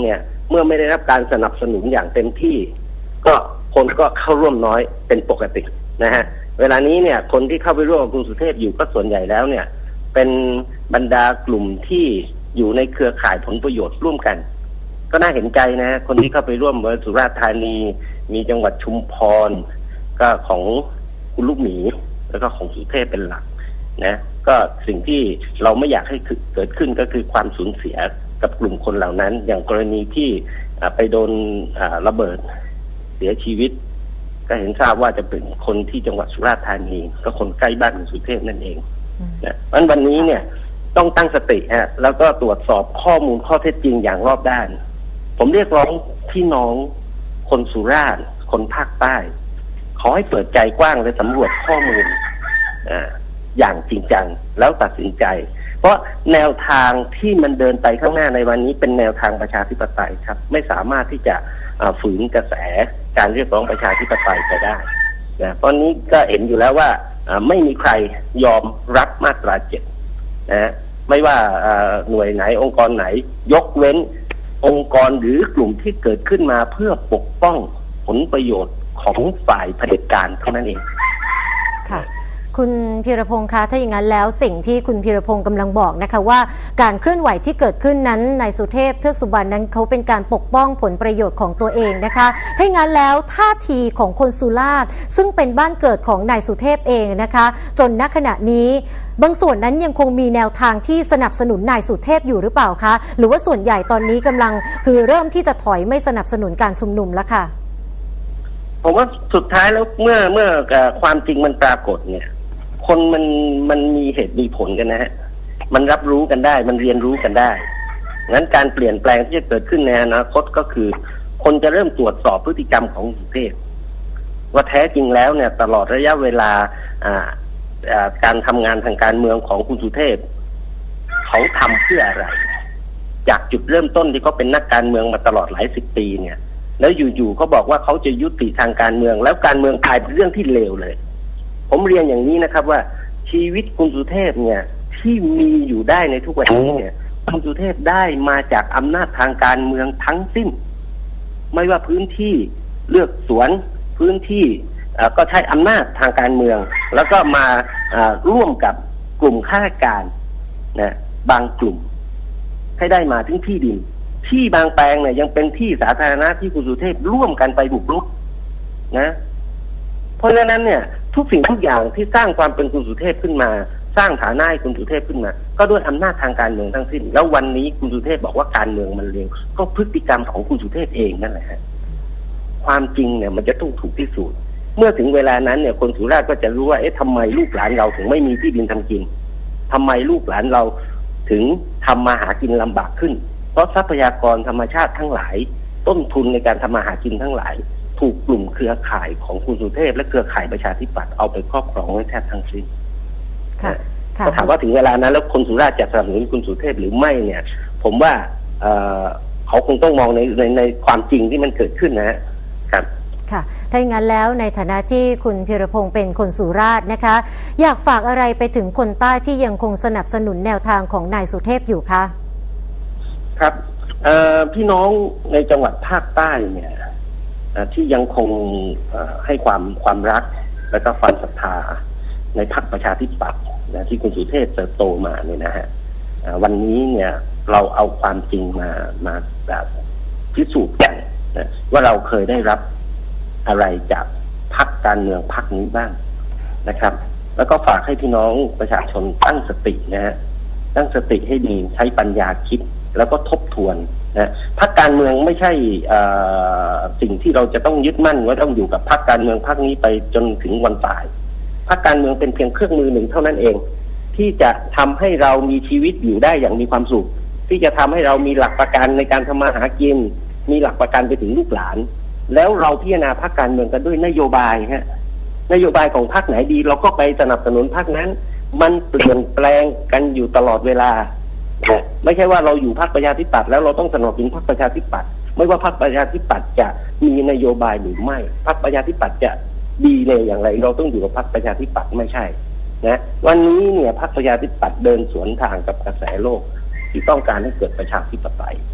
เมื่อไม่ได้รับการสนับสนุนอย่างเต็มที่ก็คนก็เข้าร่วมน้อยเป็นปกตินะฮะเวลานี้เนี่ยคนที่เข้าไปร่วมกับคุณสุเทพอยู่ก็ส่วนใหญ่แล้วเนี่ยเป็นบรรดากลุ่มที่อยู่ในเครือข่ายผลประโยชน์ร่วมกันก็น่าเห็นใจนะคนที่เข้าไปร่วมสุราษฎร์ธานีมีจังหวัดชุมพรก็ของคุณลูกหมีแล้วก็ของสุเทพเป็นหลักนะก็สิ่งที่เราไม่อยากให้เกิดขึ้นก็คือความสูญเสียกับกลุ่มคนเหล่านั้นอย่างกรณีที่ไปโดนระเบิดเสียชีวิตก็เห็นทราบว่าจะเป็นคนที่จังหวัดสุราษฎร์ธานีก็คนใกล้บ้านคุณสุเทพนั่นเองนะวันวันนี้เนี่ยต้องตั้งสติฮะแล้วก็ตรวจสอบข้อมูลข้อเท็จจริงอย่างรอบด้านผมเรียกร้องพี่น้องคนสุราษฎร์คนภาคใต้ขอให้เปิดใจกว้างและสำรวจข้อมูลอ่าอย่างจริงจังแล้วตัดสินใจเพราะแนวทางที่มันเดินไปข้างหน้าในวันนี้เป็นแนวทางประชาธิปไตยครับไม่สามารถที่จะฝืนกระแสการเรียกร้องประชาธิปไตยไปได้นะตอนนี้ก็เห็นอยู่แล้วว่าไม่มีใครยอมรับมาตราเจ็ดนะไม่ว่าหน่วยไหนองค์กรไหนยกเว้นองค์กรหรือกลุ่มที่เกิดขึ้นมาเพื่อปกป้องผลประโยชน์ของฝ่ายเผด็จการเท่านั้นเองค่ะคุณพีรพงษ์คะถ้าอย่างนั้นแล้วสิ่งที่คุณพีรพงษ์กำลังบอกนะคะว่าการเคลื่อนไหวที่เกิดขึ้นนั้นนายสุเทพเทือกสุบรรณนั้นเขาเป็นการปกป้องผลประโยชน์ของตัวเองนะคะถ้าอย่างนั้นแล้วท่าทีของคนสุราษฎร์ซึ่งเป็นบ้านเกิดของนายสุเทพเองนะคะจนณขณะนี้บางส่วนนั้นยังคงมีแนวทางที่สนับสนุนนายสุเทพอยู่หรือเปล่าคะหรือว่าส่วนใหญ่ตอนนี้กำลังคือเริ่มที่จะถอยไม่สนับสนุนการชุมนุมแล้วค่ะผมว่าสุดท้ายแล้วเมื่อเมื่อความจริงมันปรากฏเนี่ยคนมันมันมีเหตุมีผลกันนะฮะมันรับรู้กันได้มันเรียนรู้กันได้งั้นการเปลี่ยนแปลงที่จะเกิดขึ้นในอนาคตก็คือคนจะเริ่มตรวจสอบพฤติกรรมของสุเทพว่าแท้จริงแล้วเนี่ยตลอดระยะเวลาอ่าอ่าการทำงานทางการเมืองของคุณสุเทพเขาทำเพื่ออะไรจากจุดเริ่มต้นที่เขาเป็นนักการเมืองมาตลอดหลายสิบปีเนี่ยแล้วอยู่ๆเขาบอกว่าเขาจะยุติทางการเมืองแล้วการเมืองกลายเป็นเรื่องที่เลวเลยผมเรียนอย่างนี้นะครับว่าชีวิตคุณสุเทพเนี่ยที่มีอยู่ได้ในทุกวันนี้เนี่ยคุณสุเทพได้มาจากอำนาจทางการเมืองทั้งสิ้นไม่ว่าพื้นที่เลือกสวนพื้นที่ก็ใช้อำนาจทางการเมืองแล้วก็มาร่วมกับกลุ่มข้าราชการนะบางกลุ่มให้ได้มาถึงที่ดินที่บางแปลงเนี่ยยังเป็นที่สาธารณะที่คุณสุเทพร่วมกันไปบุกรุกนะเพราะฉะนั้นเนี่ยทุกสิ่งทุกอย่างที่สร้างความเป็นคุณสุเทพขึ้นมาสร้างฐานะให้คุณสุเทพขึ้นมาก็ด้วยอำนาจทางการเมืองทั้งสิ้นแล้ววันนี้คุณสุเทพบอกว่าการเมืองมันเลวก็พฤติกรรมของคุณสุเทพเองนั่นแหละฮะความจริงเนี่ยมันจะต้องถูกพิสูจน์เมื่อถึงเวลานั้นเนี่ยคนสุราษฎร์ก็จะรู้ว่าเอ๊ะทำไมลูกหลานเราถึงไม่มีที่ดินทำกินทำไมลูกหลานเราถึงทำมาหากินลำบากขึ้นเพราะทรัพยากรธรรมชาติทั้งหลายต้นทุนในการทำมาหากินทั้งหลายถูกกลุ่มเครือข่ายของคุณสุเทพและเครือข่ายประชาธิปัตย์เอาไปครอบครองไว้แทบทั้งสิ้นก็ถามว่าถึงเวลานั้นแล้วคนสุราษฎร์จะสนับสนุนคุณสุเทพหรือไม่เนี่ยผมว่าเอ่อเขาคงต้องมองในในในความจริงที่มันเกิดขึ้นนะครับค่ะถ้าอย่างนั้นแล้วในฐานะที่คุณพีรพงษ์เป็นคนสุราษฎร์นะคะอยากฝากอะไรไปถึงคนใต้ที่ยังคงสนับสนุนแนวทางของนายสุเทพอยู่คะครับพี่น้องในจังหวัดภาคใต้เนี่ยที่ยังคงให้ความความรักและก็ความศรัทธาในพรรคประชาธิปัตย์นะที่คุณสุเทพเติบโตมาเนี่ยนะฮะวันนี้เนี่ยเราเอาความจริงมามาแบบพิสูจน์กันนะว่าเราเคยได้รับอะไรจากพรรคการเมืองพรรคนี้บ้างนะครับแล้วก็ฝากให้พี่น้องประชาชนตั้งสตินะฮะตั้งสติให้ดีใช้ปัญญาคิดแล้วก็ทบทวนนะพรรคการเมืองไม่ใช่สิ่งที่เราจะต้องยึดมั่นว่าต้องอยู่กับพรรคการเมืองพรรคนี้ไปจนถึงวันตายพรรคการเมืองเป็นเพียงเครื่องมือหนึ่งเท่านั้นเองที่จะทำให้เรามีชีวิตอยู่ได้อย่างมีความสุขที่จะทำให้เรามีหลักประกันในการทำมาหากินมีหลักประกันไปถึงลูกหลานแล้วเราพิจารณาพรรคการเมืองกันด้วยนโยบายฮะนโยบายของพรรคไหนดีเราก็ไปสนับสนุนพรรคนั้นมันเปลี่ยนแปลงกันอยู่ตลอดเวลาไม่ใช่ว่าเราอยู่พรรคประชาธิปัตย์แล้วเราต้องสนับสนุนพรรคประชาธิปัตย์ไม่ว่าพรรคประชาธิปัตย์จะมีนโยบายหรือไม่พรรคประชาธิปัตย์จะดีเลยอย่างไรเราต้องอยู่กับพรรคประชาธิปัตย์ไม่ใช่นะวันนี้เนี่ยพรรคประชาธิปัตย์เดินสวนทางกับกระแสโลกที่ต้องการให้เกิดประชาธิปไตย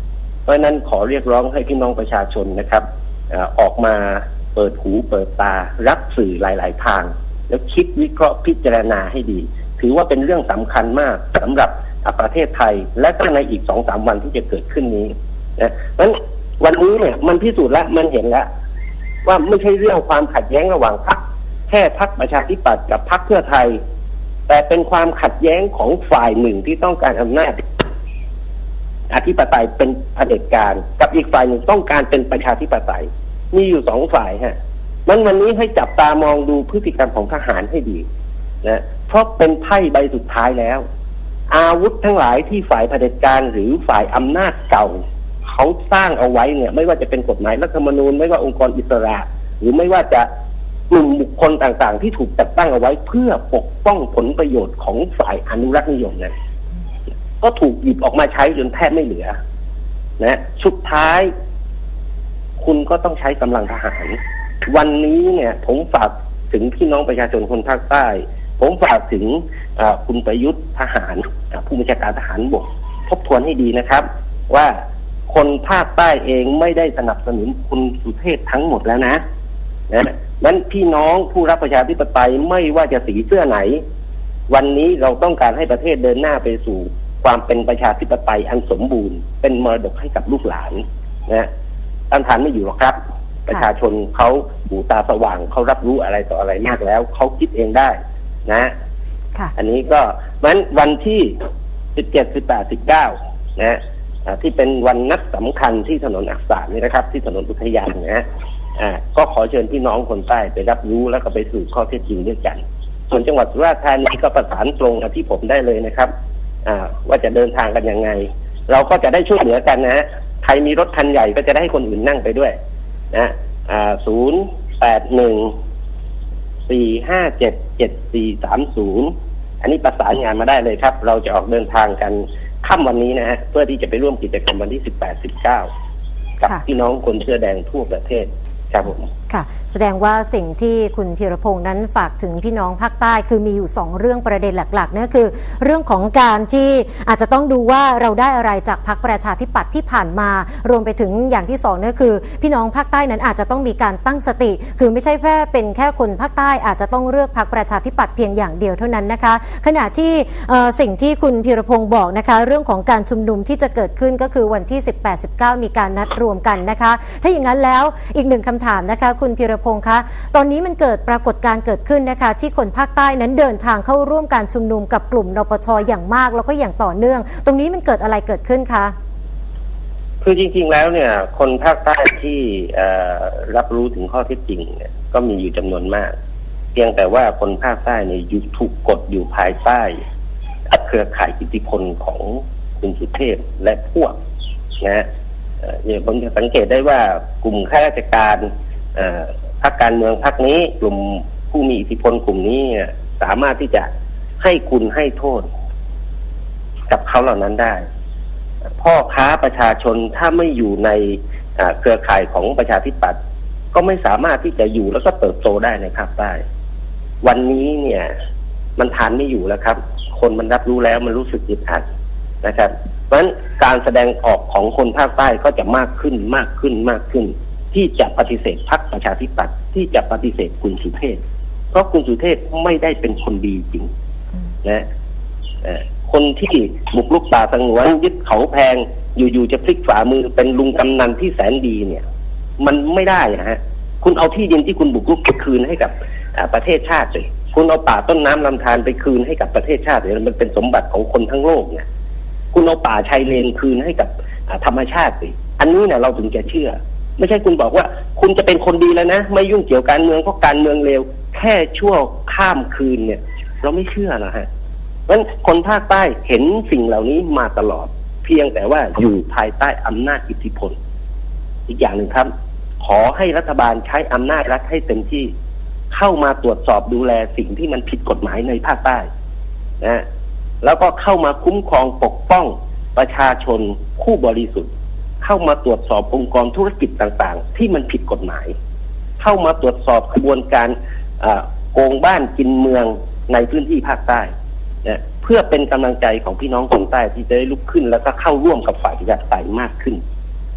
เพราะฉะนั้นขอเรียกร้องให้พี่น้องประชาชนนะครับออกมาเปิดหูเปิดตารับสื่อหลายๆทางแล้วคิดวิเคราะห์พิจารณาให้ดีถือว่าเป็นเรื่องสำคัญมากสำหรับประเทศไทยและก็ในอีกสองสามวันที่จะเกิดขึ้นนี้นะเพราะฉะนั้นวันนี้เนี่ยมันพิสูจน์แล้วมันเห็นแล้วว่าไม่ใช่เรื่องความขัดแย้งระหว่างพรรคแค่พรรคประชาธิปัตย์กับพรรคเพื่อไทยแต่เป็นความขัดแย้งของฝ่ายหนึ่งที่ต้องการอำนาจอธิปไตยเป็นเผด็จการกับอีกฝ่ายหนึ่งต้องการเป็นประชาธิปไตยมีอยู่สองฝ่ายฮะมันวันนี้ให้จับตามองดูพฤติกรรมของทหารให้ดีนะเพราะเป็นไพ่ใบสุดท้ายแล้วอาวุธทั้งหลายที่ฝ่ายเผด็จการหรือฝ่ายอำนาจเก่าเขาสร้างเอาไว้เนี่ยไม่ว่าจะเป็นกฎหมายรัฐธรรมนูญไม่ว่าองค์กรอิสระหรือไม่ว่าจะกลุ่มบุคคลต่างๆที่ถูกจัดตั้งเอาไว้เพื่อปกป้องผลประโยชน์ของฝ่ายอนุรักษ์นิยมนั้นก็ถูกหยิบออกมาใช้จนแทบไม่เหลือนะสุดท้ายคุณก็ต้องใช้กำลังทหารวันนี้เนี่ยผมฝากถึงพี่น้องประชาชนคนภาคใต้ผมฝากถึงคุณประยุทธ์ทหารผู้บัญชาการทหารบกทบทวนให้ดีนะครับว่าคนภาคใต้เองไม่ได้สนับสนุนคุณสุเทพทั้งหมดแล้วนะนะนั้นพี่น้องผู้รับประชาธิปไตยไม่ว่าจะสีเสื้อไหนวันนี้เราต้องการให้ประเทศเดินหน้าไปสู่ความเป็นประชาธิปไตยอันสมบูรณ์เป็นมรดกให้กับลูกหลานนะต้านทานไม่อยู่หรอกครับประชาชนเขาหูตาสว่างเขารับรู้อะไรต่ออะไรมากแล้วเขาคิดเองได้นะอันนี้ก็วันวันที่สิบเจ็ด สิบแปด สิบเก้านะที่เป็นวันนัดสำคัญที่ถนนอักษรนี่นะครับที่ถนนอุทยานนะอ่าก็ขอเชิญพี่น้องคนใต้ไปรับรู้แล้วก็ไปสืบข้อเท็จจริงด้วยกันส่วนจังหวัดสุราษฎร์ธานีก็ประสานตรงกับที่ผมได้เลยนะครับอ่าว่าจะเดินทางกันยังไงเราก็จะได้ช่วยเหลือกันนะฮะใครมีรถคันใหญ่ก็จะได้ให้คนอื่นนั่งไปด้วยนะอ่าศูนย์แปดหนึ่งสี่ห้าเจ็ดเจ็ดสี่สามศูนย์อันนี้ประสานงานมาได้เลยครับเราจะออกเดินทางกันค่ำวันนี้นะฮะเพื่อที่จะไปร่วมกิจกรรมวันที่สิบแปด สิบเก้ากับพี่น้องคนเสื้อแดงทั่วประเทศครับผมค่ะแสดงว่าสิ่งที่คุณพีรพงษ์นั้นฝากถึงพี่น้องภาคใต้คือมีอยู่สองเรื่องประเด็นหลักๆนั่นคือเรื่องของการที่อาจจะต้องดูว่าเราได้อะไรจากพรรคประชาธิปัตย์ที่ผ่านมารวมไปถึงอย่างที่สองนั่นคือพี่น้องภาคใต้นั้นอาจจะต้องมีการตั้งสติคือไม่ใช่แค่เป็นแค่คนภาคใต้อาจจะต้องเลือกพรรคประชาธิปัตย์เพียงอย่างเดียวเท่านั้นนะคะขณะที่สิ่งที่คุณพีรพงษ์บอกนะคะเรื่องของการชุมนุมที่จะเกิดขึ้นก็คือวันที่สิบแปด สิบเก้ามีการนัดรวมกันนะคะถ้าอย่างนั้นแล้วอีกหนึ่งคำถามนะคะคุณพีรพงษ์คะตอนนี้มันเกิดปรากฏการณ์เกิดขึ้นนะคะที่คนภาคใต้นั้นเดินทางเข้าร่วมการชุมนุมกับกลุ่มนปช.อย่างมากแล้วก็อย่างต่อเนื่องตรงนี้มันเกิดอะไรเกิดขึ้นคะคือจริงๆแล้วเนี่ยคนภาคใต้ที่รับรู้ถึงข้อเท็จจริงเนี่ยก็มีอยู่จำนวนมากเพียงแต่ว่าคนภาคใต้เนี่ยอยู่ถูกกดอยู่ภายใต้เครือข่ายอิทธิพลของคุณสุเทพและพวกนะเนี่ยผมจะสังเกตได้ว่ากลุ่มข้าราชการพรรคการเมืองพรรคนี้กลุ่มผู้มีอิทธิพลกลุ่มนี้สามารถที่จะให้คุณให้โทษกับเขาเหล่านั้นได้พ่อค้าประชาชนถ้าไม่อยู่ในเครือข่ายของประชาธิปัตย์ก็ไม่สามารถที่จะอยู่แล้วก็เติบโตได้ในภาคใต้วันนี้เนี่ยมันทานไม่อยู่แล้วครับคนมันรับรู้แล้วมันรู้สึกอึดอัดนะครับเพราะฉะนั้นการแสดงออกของคนภาคใต้ก็จะมากขึ้นมากขึ้นมากขึ้นที่จะปฏิเสธพรรคประชาธิปัตย์ที่จะปฏิเสธคุณสุเทพเพราะคุณสุเทพไม่ได้เป็นคนดีจริงนะคนที่บุกรุกป่าสงวนยึดเขาแพงอยู่ๆจะพลิกฝ่ามือเป็นลุงกำนันที่แสนดีเนี่ยมันไม่ได้นะฮะคุณเอาที่ดินที่คุณบุกรุกไปคืนให้กับประเทศชาติเลยคุณเอาป่าต้นน้ำลำธารไปคืนให้กับประเทศชาติเลยมันเป็นสมบัติของคนทั้งโลกเนี่ยคุณเอาป่าชายเลนคืนให้กับธรรมชาติสิอันนี้เนี่ยเราถึงจะเชื่อไม่ใช่คุณบอกว่าคุณจะเป็นคนดีแล้วนะไม่ยุ่งเกี่ยวการเมืองเพราะการเมืองเลวแค่ชั่วข้ามคืนเนี่ยเราไม่เชื่อนะฮะเพราะฉะนั้นคนภาคใต้เห็นสิ่งเหล่านี้มาตลอดเพียงแต่ว่าอยู่ภายใต้อำนาจอิทธิพลอีกอย่างหนึ่งครับขอให้รัฐบาลใช้อำนาจรัฐให้เต็มที่เข้ามาตรวจสอบดูแลสิ่งที่มันผิดกฎหมายในภาคใต้นะแล้วก็เข้ามาคุ้มครองปกป้องประชาชนผู้บริสุทธิ์เข้ามาตรวจสอบองค์กรธุรกิจต่างๆที่มันผิดกฎหมายเข้ามาตรวจสอบกระบวนการโกงบ้านกินเมืองในพื้นที่ภาคใต้นะเพื่อเป็นกำลังใจของพี่น้องคนใต้ที่จะได้ลุกขึ้นแล้วก็เข้าร่วมกับฝ่ายประชาธิปไตยมากขึ้น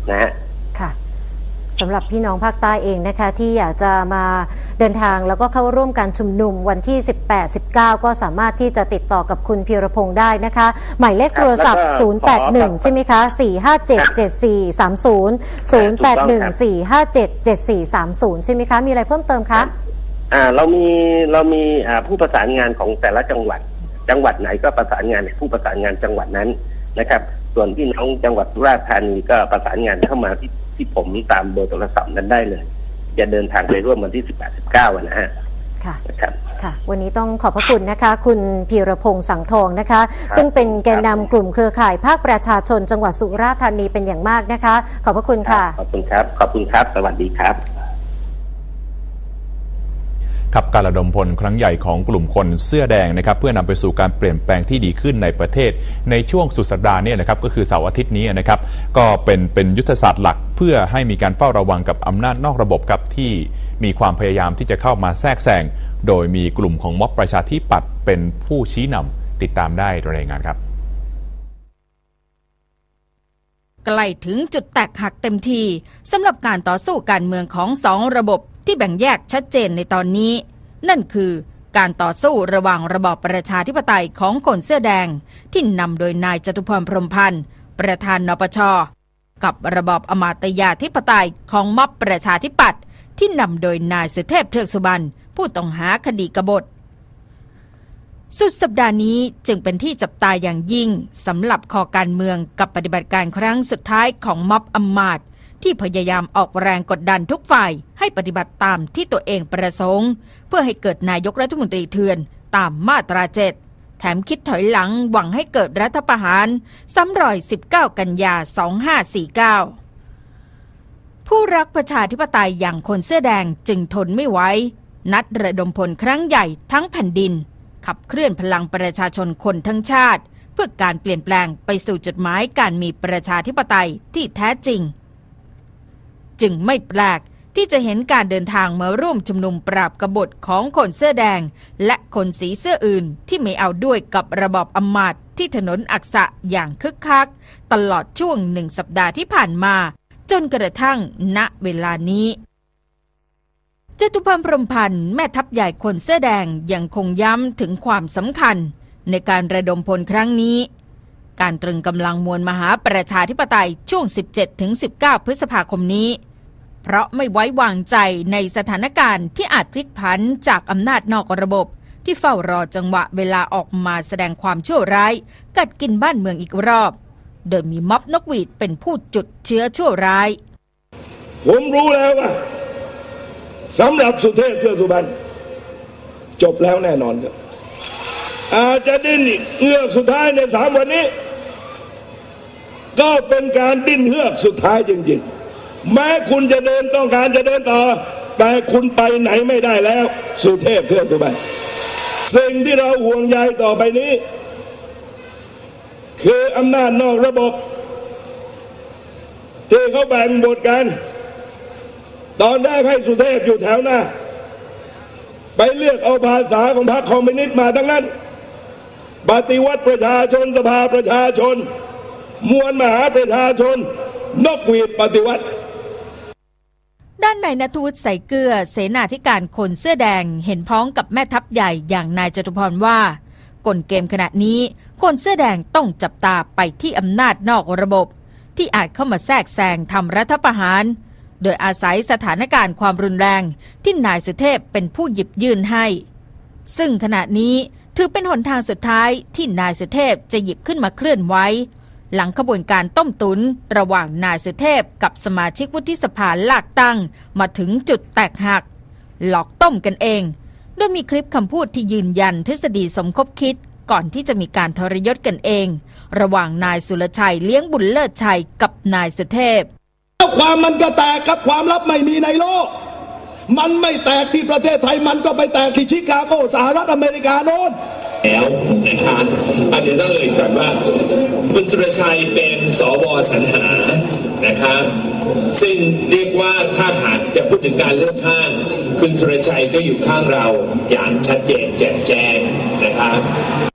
นะฮะค่ะสำหรับพี่น้องภาคใต้เองนะคะที่อยากจะมาเดินทางแล้วก็เข้าร่วมการชุมนุมวันที่ สิบแปด สิบเก้า ก็สามารถที่จะติดต่อกับคุณพีรพงษ์ได้นะคะหมายเลขโทรศัพท์ศูนย์ แปด หนึ่ง ใช่ไหมคะ สี่ ห้า เจ็ด เจ็ด สี่ สาม ศูนย์ ศูนย์ แปด หนึ่ง สี่ ห้า เจ็ด เจ็ด สี่ สาม ศูนย์ ใช่ไหมคะมีอะไรเพิ่มเติมคะอ่าเรามีเรามีอ่าผู้ประสานงานของแต่ละจังหวัดจังหวัดไหนก็ประสานงานผู้ประสานงานจังหวัดนั้นนะครับส่วนพี่น้องจังหวัดสุราษฎร์ธานีก็ประสานงานเข้ามาที่ที่ผมตามเบอร์โทรศัพท์นั้นได้เลยจะเดินทางไปร่วมวันที่ สิบแปด สิบเก้า นะฮะค่ะนะครับค่ะวันนี้ต้องขอบพระคุณนะคะคุณพีรพงษ์สังทองนะคะซึ่งเป็นแกนนำกลุ่มเครือข่ายภาคประชาชนจังหวัดสุราษฎร์ธานีเป็นอย่างมากนะคะขอบพระคุณค่ะขอบคุณครับขอบคุณครับสวัสดีครับครับการระดมพลครั้งใหญ่ของกลุ่มคนเสื้อแดงนะครับเพื่อนำไปสู่การเปลี่ยนแปลงที่ดีขึ้นในประเทศในช่วงสุดสัปดาห์นี้นะครับก็คือเสาร์อาทิตย์นี้นะครับก็เป็นเป็นยุทธศาสตร์หลักเพื่อให้มีการเฝ้าระวังกับอำนาจนอกระบบครับที่มีความพยายามที่จะเข้ามาแทรกแซงโดยมีกลุ่มของม็อบประชาธิปัตย์เป็นผู้ชี้นำติดตามได้รายงานครับใกล้ถึงจุดแตกหักเต็มทีสำหรับการต่อสู้การเมืองของสองระบบที่แบ่งแยกชัดเจนในตอนนี้นั่นคือการต่อสู้ระหว่างระบอบประชาธิปไตยของคนเสื้อแดงที่นำโดยนายจตุพรพรหมพันธ์ประธานนปช.กับระบอบอมาตยาธิปไตยของม็อบประชาธิปัตย์ที่นำโดยนายสุเทพเทือกสุบรรณผู้ต้องหาคดีกบฏสุดสัปดาห์นี้จึงเป็นที่จับตาอย่างยิ่งสำหรับคอการเมืองกับปฏิบัติการครั้งสุดท้ายของม็อบอำมาตย์ที่พยายามออกแรงกดดันทุกฝ่ายให้ปฏิบัติตามที่ตัวเองประสงค์เพื่อให้เกิดนายกรัฐมนตรีเถื่อนตามมาตราเจ็ดแถมคิดถอยหลังหวังให้เกิดรัฐประหารซ้ำรอยสิบเก้ากันยาสองห้าสี่เก้าผู้รักประชาธิปไตยอย่างคนเสื้อแดงจึงทนไม่ไหวนัดระดมพลครั้งใหญ่ทั้งแผ่นดินขับเคลื่อนพลังประชาชนคนทั้งชาติเพื่อการเปลี่ยนแปลงไปสู่จุดหมายการมีประชาธิปไตยที่แท้จริงจึงไม่แปลกที่จะเห็นการเดินทางมาร่วมชุมนุมปราบกบฏของคนเสื้อแดงและคนสีเสื้ออื่นที่ไม่เอาด้วยกับระบอบอำมาตย์ที่ถนนอักษะอย่างคึกคักตลอดช่วงหนึ่งสัปดาห์ที่ผ่านมาจนกระทั่งณเวลานี้จตุพร พรหมพันธ์แม่ทัพใหญ่คนเสื้อแดงยังคงย้ำถึงความสำคัญในการระดมพลครั้งนี้การตรึงกำลังมวลมหาประชาธิปไตยช่วง สิบเจ็ดถึงสิบเก้า พฤษภาคมนี้เพราะไม่ไว้วางใจในสถานการณ์ที่อาจพลิกผันจากอำนาจนอกระบบที่เฝ้ารอจังหวะเวลาออกมาแสดงความชั่วร้ายกัดกินบ้านเมืองอีกรอบโดยมีม็อบนกหวีดเป็นผู้จุดเชื้อชั่วร้ายผมรู้แล้วว่าสำหรับสุเทพเทือกสุบรรณจบแล้วแน่นอนครับอาจจะดิ้นเฮือกสุดท้ายในสามวันนี้ก็เป็นการดิ้นเฮือกสุดท้ายจริงๆแม้คุณจะเดินต้องการจะเดินต่อแต่คุณไปไหนไม่ได้แล้วสุเทพเทือกสุบรรณสิ่งที่เราห่วงใยต่อไปนี้คืออำนาจนอกระบบที่เขาแบ่งบทกันตอนแรกให้สุเทพอยู่แถวหน้าไปเลือกเอาภาษาของพรรคคอมมิวนิสต์มาทั้งนั้นปฏิวัติประชาชนสภาประชาชนมวลมหาประชาชนนกหวีดปฏิวัติด้านนายณัฐวุฒิใส่เกลือเสนาธิการคนเสื้อแดงเห็นพ้องกับแม่ทัพใหญ่อย่างนายจตุพรว่ากลเกมขณะนี้คนเสื้อแดงต้องจับตาไปที่อำนาจนอกระบบที่อาจเข้ามาแทรกแซงทำรัฐประหารโดยอาศัยสถานการณ์ความรุนแรงที่นายสุเทพเป็นผู้หยิบยื่นให้ซึ่งขณะนี้ถือเป็นหนทางสุดท้ายที่นายสุเทพจะหยิบขึ้นมาเคลื่อนไหวหลังขบวนการต้มตุนระหว่างนายสุเทพกับสมาชิกวุฒิสภาลากตั้งมาถึงจุดแตกหักหลอกต้มกันเองโดยมีคลิปคำพูดที่ยืนยันทฤษฎีสมคบคิดก่อนที่จะมีการทรยศกันเองระหว่างนายสุรชัยเลี้ยงบุญเลิศชัยกับนายสุเทพความมันก็แตกครับความลับไม่มีในโลกมันไม่แตกที่ประเทศไทยมันก็ไปแตกที่ชิคาโกสหรัฐอเมริกาโน้นแล้วนะคะเดี๋ยวต้องเลยก่อนว่าคุณสุรชัยเป็นสวสรรหานะคะซึ่งเรียกว่าถ้าหากจะพูดถึงการเลือกข้างคุณสุรชัยก็อยู่ข้างเราอย่างชัดเจนแจ่มแจ้งนะคะ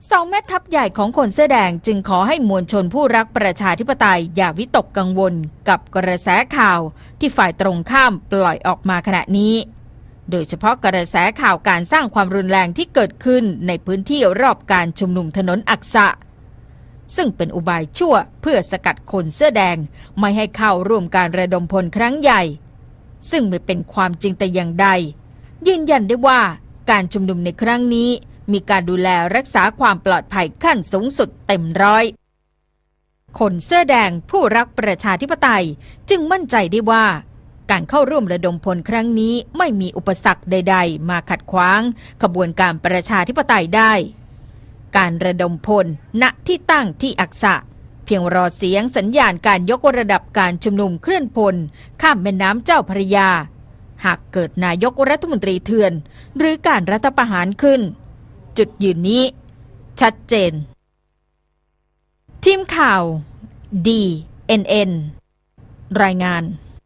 สองแม่ทัพใหญ่ของคนเสื้อแดงจึงขอให้มวลชนผู้รักประชาธิปไตยอย่าวิตกกังวลกับกระแสข่าวที่ฝ่ายตรงข้ามปล่อยออกมาขณะนี้โดยเฉพาะกระแสข่าวการสร้างความรุนแรงที่เกิดขึ้นในพื้นที่รอบการชุมนุมถนนอักษะซึ่งเป็นอุบายชั่วเพื่อสกัดคนเสื้อแดงไม่ให้เข้าร่วมการระดมพลครั้งใหญ่ซึ่งไม่เป็นความจริงแต่อย่างใดยืนยันได้ว่าการชุมนุมในครั้งนี้มีการดูแลรักษาความปลอดภัยขั้นสูงสุดเต็มร้อยคนเสื้อแดงผู้รักประชาธิปไตยจึงมั่นใจได้ว่าการเข้าร่วมระดมพลครั้งนี้ไม่มีอุปสรรคใดๆมาขัดขวางขบวนการประชาธิปไตยได้การระดมพลณที่ตั้งที่อักษะเพียงรอเสียงสัญญาณการยกระดับการชุมนุมเคลื่อนพลข้ามแม่น้ำเจ้าพระยาหากเกิดนายกรัฐมนตรีเถื่อนหรือการรัฐประหารขึ้นจุดยืนนี้ชัดเจนทีมข่าว ดี เอ็น เอ็น รายงาน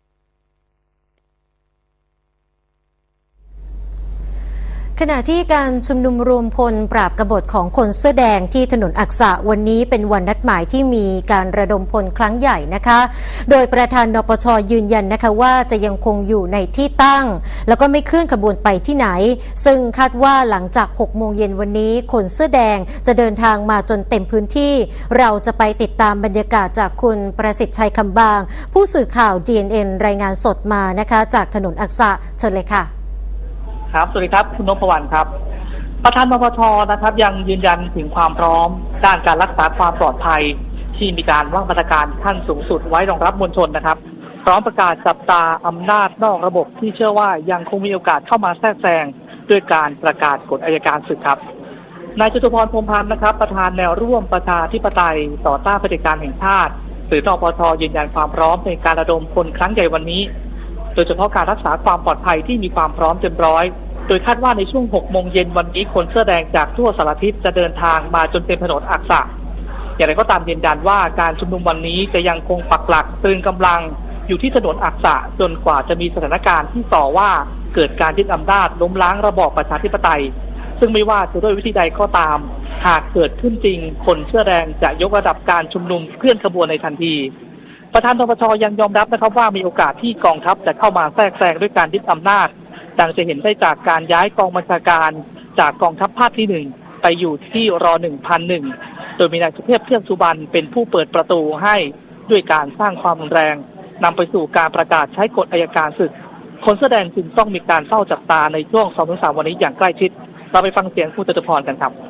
ขณะที่การชุมนุมรวมพลปราบกบฏของคนเสื้อแดงที่ถนนอักษะวันนี้เป็นวันนัดหมายที่มีการระดมพลครั้งใหญ่นะคะโดยประธานนปช.ยืนยันนะคะว่าจะยังคงอยู่ในที่ตั้งแล้วก็ไม่เคลื่อนขบวนไปที่ไหนซึ่งคาดว่าหลังจากหกโมงเย็นวันนี้คนเสื้อแดงจะเดินทางมาจนเต็มพื้นที่เราจะไปติดตามบรรยากาศจากคุณประสิทธิ์ชัยคำบางผู้สื่อข่าว ดี เอ็น เอ็น รายงานสดมานะคะจากถนนอักษะเชิญเลยค่ะครับสวัสดีครับคุณนพวรรณครับประธานนปช.นะครับยังยืนยันถึงความพร้อมด้านการรักษาความปลอดภัยที่มีการวางมาตรการขั้นสูงสุดไว้รองรับมวลชนนะครับพร้อมประกาศจับตาอำนาจนอกระบบที่เชื่อว่ายังคงมีโอกาสเข้ามาแทรกแซงด้วยการประกาศกฎอัยการศึกครับนายจตุพร พรหมพันธ์นะครับประธานแนวร่วมประชาธิปไตยต่อต้านเผด็จการแห่งชาติหรือนปช.ยืนยันความพร้อมในการระดมพลครั้งใหญ่วันนี้โดยเฉพาะการรักษาความปลอดภัยที่มีความพร้อมเต็มร้อยโดยคาดว่าในช่วงหกโมงเย็นวันนี้คนเสื้อแดงจากทั่วสารทิศจะเดินทางมาจนเต็มถนนอักษะอย่างไรก็ตามยืนยันว่าการชุมนุมวันนี้จะยังคงปักหลักตรึงกำลังอยู่ที่ถนนอักษะจนกว่าจะมีสถานการณ์ที่ต่อว่าเกิดการยึดอำนาจล้มล้างระบอบประชาธิปไตยซึ่งไม่ว่าจะด้วยวิธีใดก็ตามหากเกิดขึ้นจริงคนเสื้อแดงจะยกระดับการชุมนุมเคลื่อนขบวนในทันทีประธานนปช.ยังยอมรับนะครับว่ามีโอกาสที่กองทัพจะเข้ามาแทรกแซงด้วยการยึดอำนาจดังจะเห็นได้จากการย้ายกองบัญชาการจากกองทัพภาคที่หนึ่งไปอยู่ที่รอหนึ่งพันหนึ่งโดยมีนายสุเทพเทือกสุบรรณเป็นผู้เปิดประตูให้ด้วยการสร้างความรุนแรงนำไปสู่การประกาศใช้กฎอัยการศึกคนแสดงจึงต้องมีการเฝ้าจับตาในช่วง สองถึงสาม วันนี้อย่างใกล้ชิดเราไปฟังเสียงคุณจตุพรกันครับ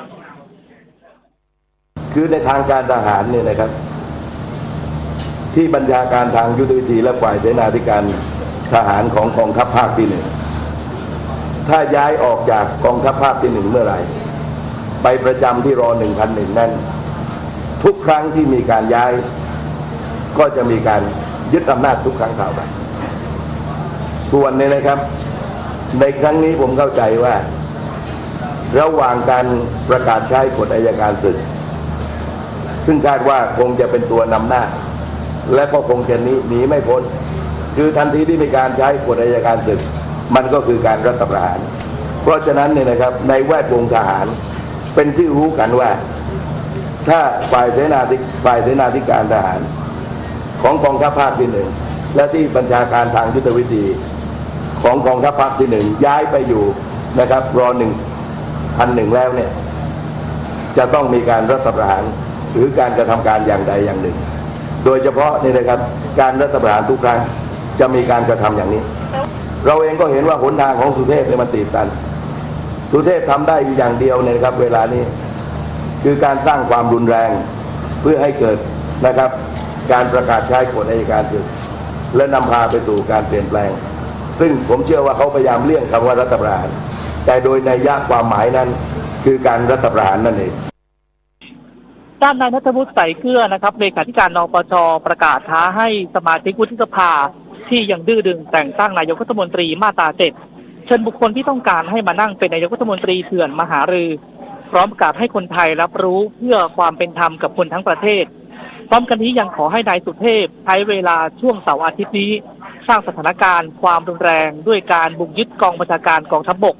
คือในทางการทหารเนี่ยนะครับที่บัญชาการทางยุทธวิธีและฝ่ายเสนาธิการทหารของกองทัพภาคที่หนึ่งถ้าย้ายออกจากกองทัพภาคที่หนึ่งเมื่อไหร่ไปประจำที่รอหนึ่งพันหนึ่งนั้นทุกครั้งที่มีการย้ายก็จะมีการยึดอำนาจทุกครั้งข่าวไปส่วนนี้นะครับในครั้งนี้ผมเข้าใจว่าระหว่างการประกาศใช้กฎอัยการศึกซึ่งคาดว่าคงจะเป็นตัวนำหน้าและก็คงจะหนีไม่พ้นคือทันทีที่มีการใช้กฎอัยการศึกมันก็คือการรัฐประหารเพราะฉะนั้นเนี่ยนะครับในแวดวงทหารเป็นที่รู้กันว่าถ้าฝ่ายเสนาธิฝ่ายเสนาธิการทหารของกองทัพภาคที่หนึ่งและที่บัญชาการทางยุทธวิธีของกองทัพภาคที่หนึ่งย้ายไปอยู่นะครับรอหนึ่งพันหนึ่งแล้วเนี่ยจะต้องมีการรัฐประหารหรือการกระทำการอย่างใดอย่างหนึ่งโดยเฉพาะนี่นะครับการรัฐประหารทุกครั้งจะมีการกระทำอย่างนี้เราเองก็เห็นว่าหนทางของสุเทพเนี่ยมันตีบตันสุเทพทำได้อย่างเดียวเนี่ยครับเวลานี้คือการสร้างความรุนแรงเพื่อให้เกิดนะครับการประกาศใช้กฎอัยการศึกและนำพาไปสู่การเปลี่ยนแปลงซึ่งผมเชื่อว่าเขาพยายามเลี่ยงคำว่ารัฐประหารแต่โดยนัยยะความหมายนั้นคือการรัฐประหารนั่นเองด้านนายณัฐวุฒิ ใส่เกลือนะครับเลขาธิการนปช.ประกาศท้าให้สมาชิกวุฒิสภาที่ยังดื้อดึงแต่งตั้งนายกรัฐมนตรีมาตราเจ็ดเชิญบุคคลที่ต้องการให้มานั่งเป็นนายกรัฐมนตรีเถื่อนมหารือพร้อมประกาศให้คนไทยรับรู้เพื่อความเป็นธรรมกับคนทั้งประเทศพร้อมกันนี้ยังขอให้นายสุเทพใช้เวลาช่วงเสาร์อาทิตย์นี้สร้างสถานการณ์ความรุนแรงด้วยการบุกยึดกองบัญชาการกองทัพบก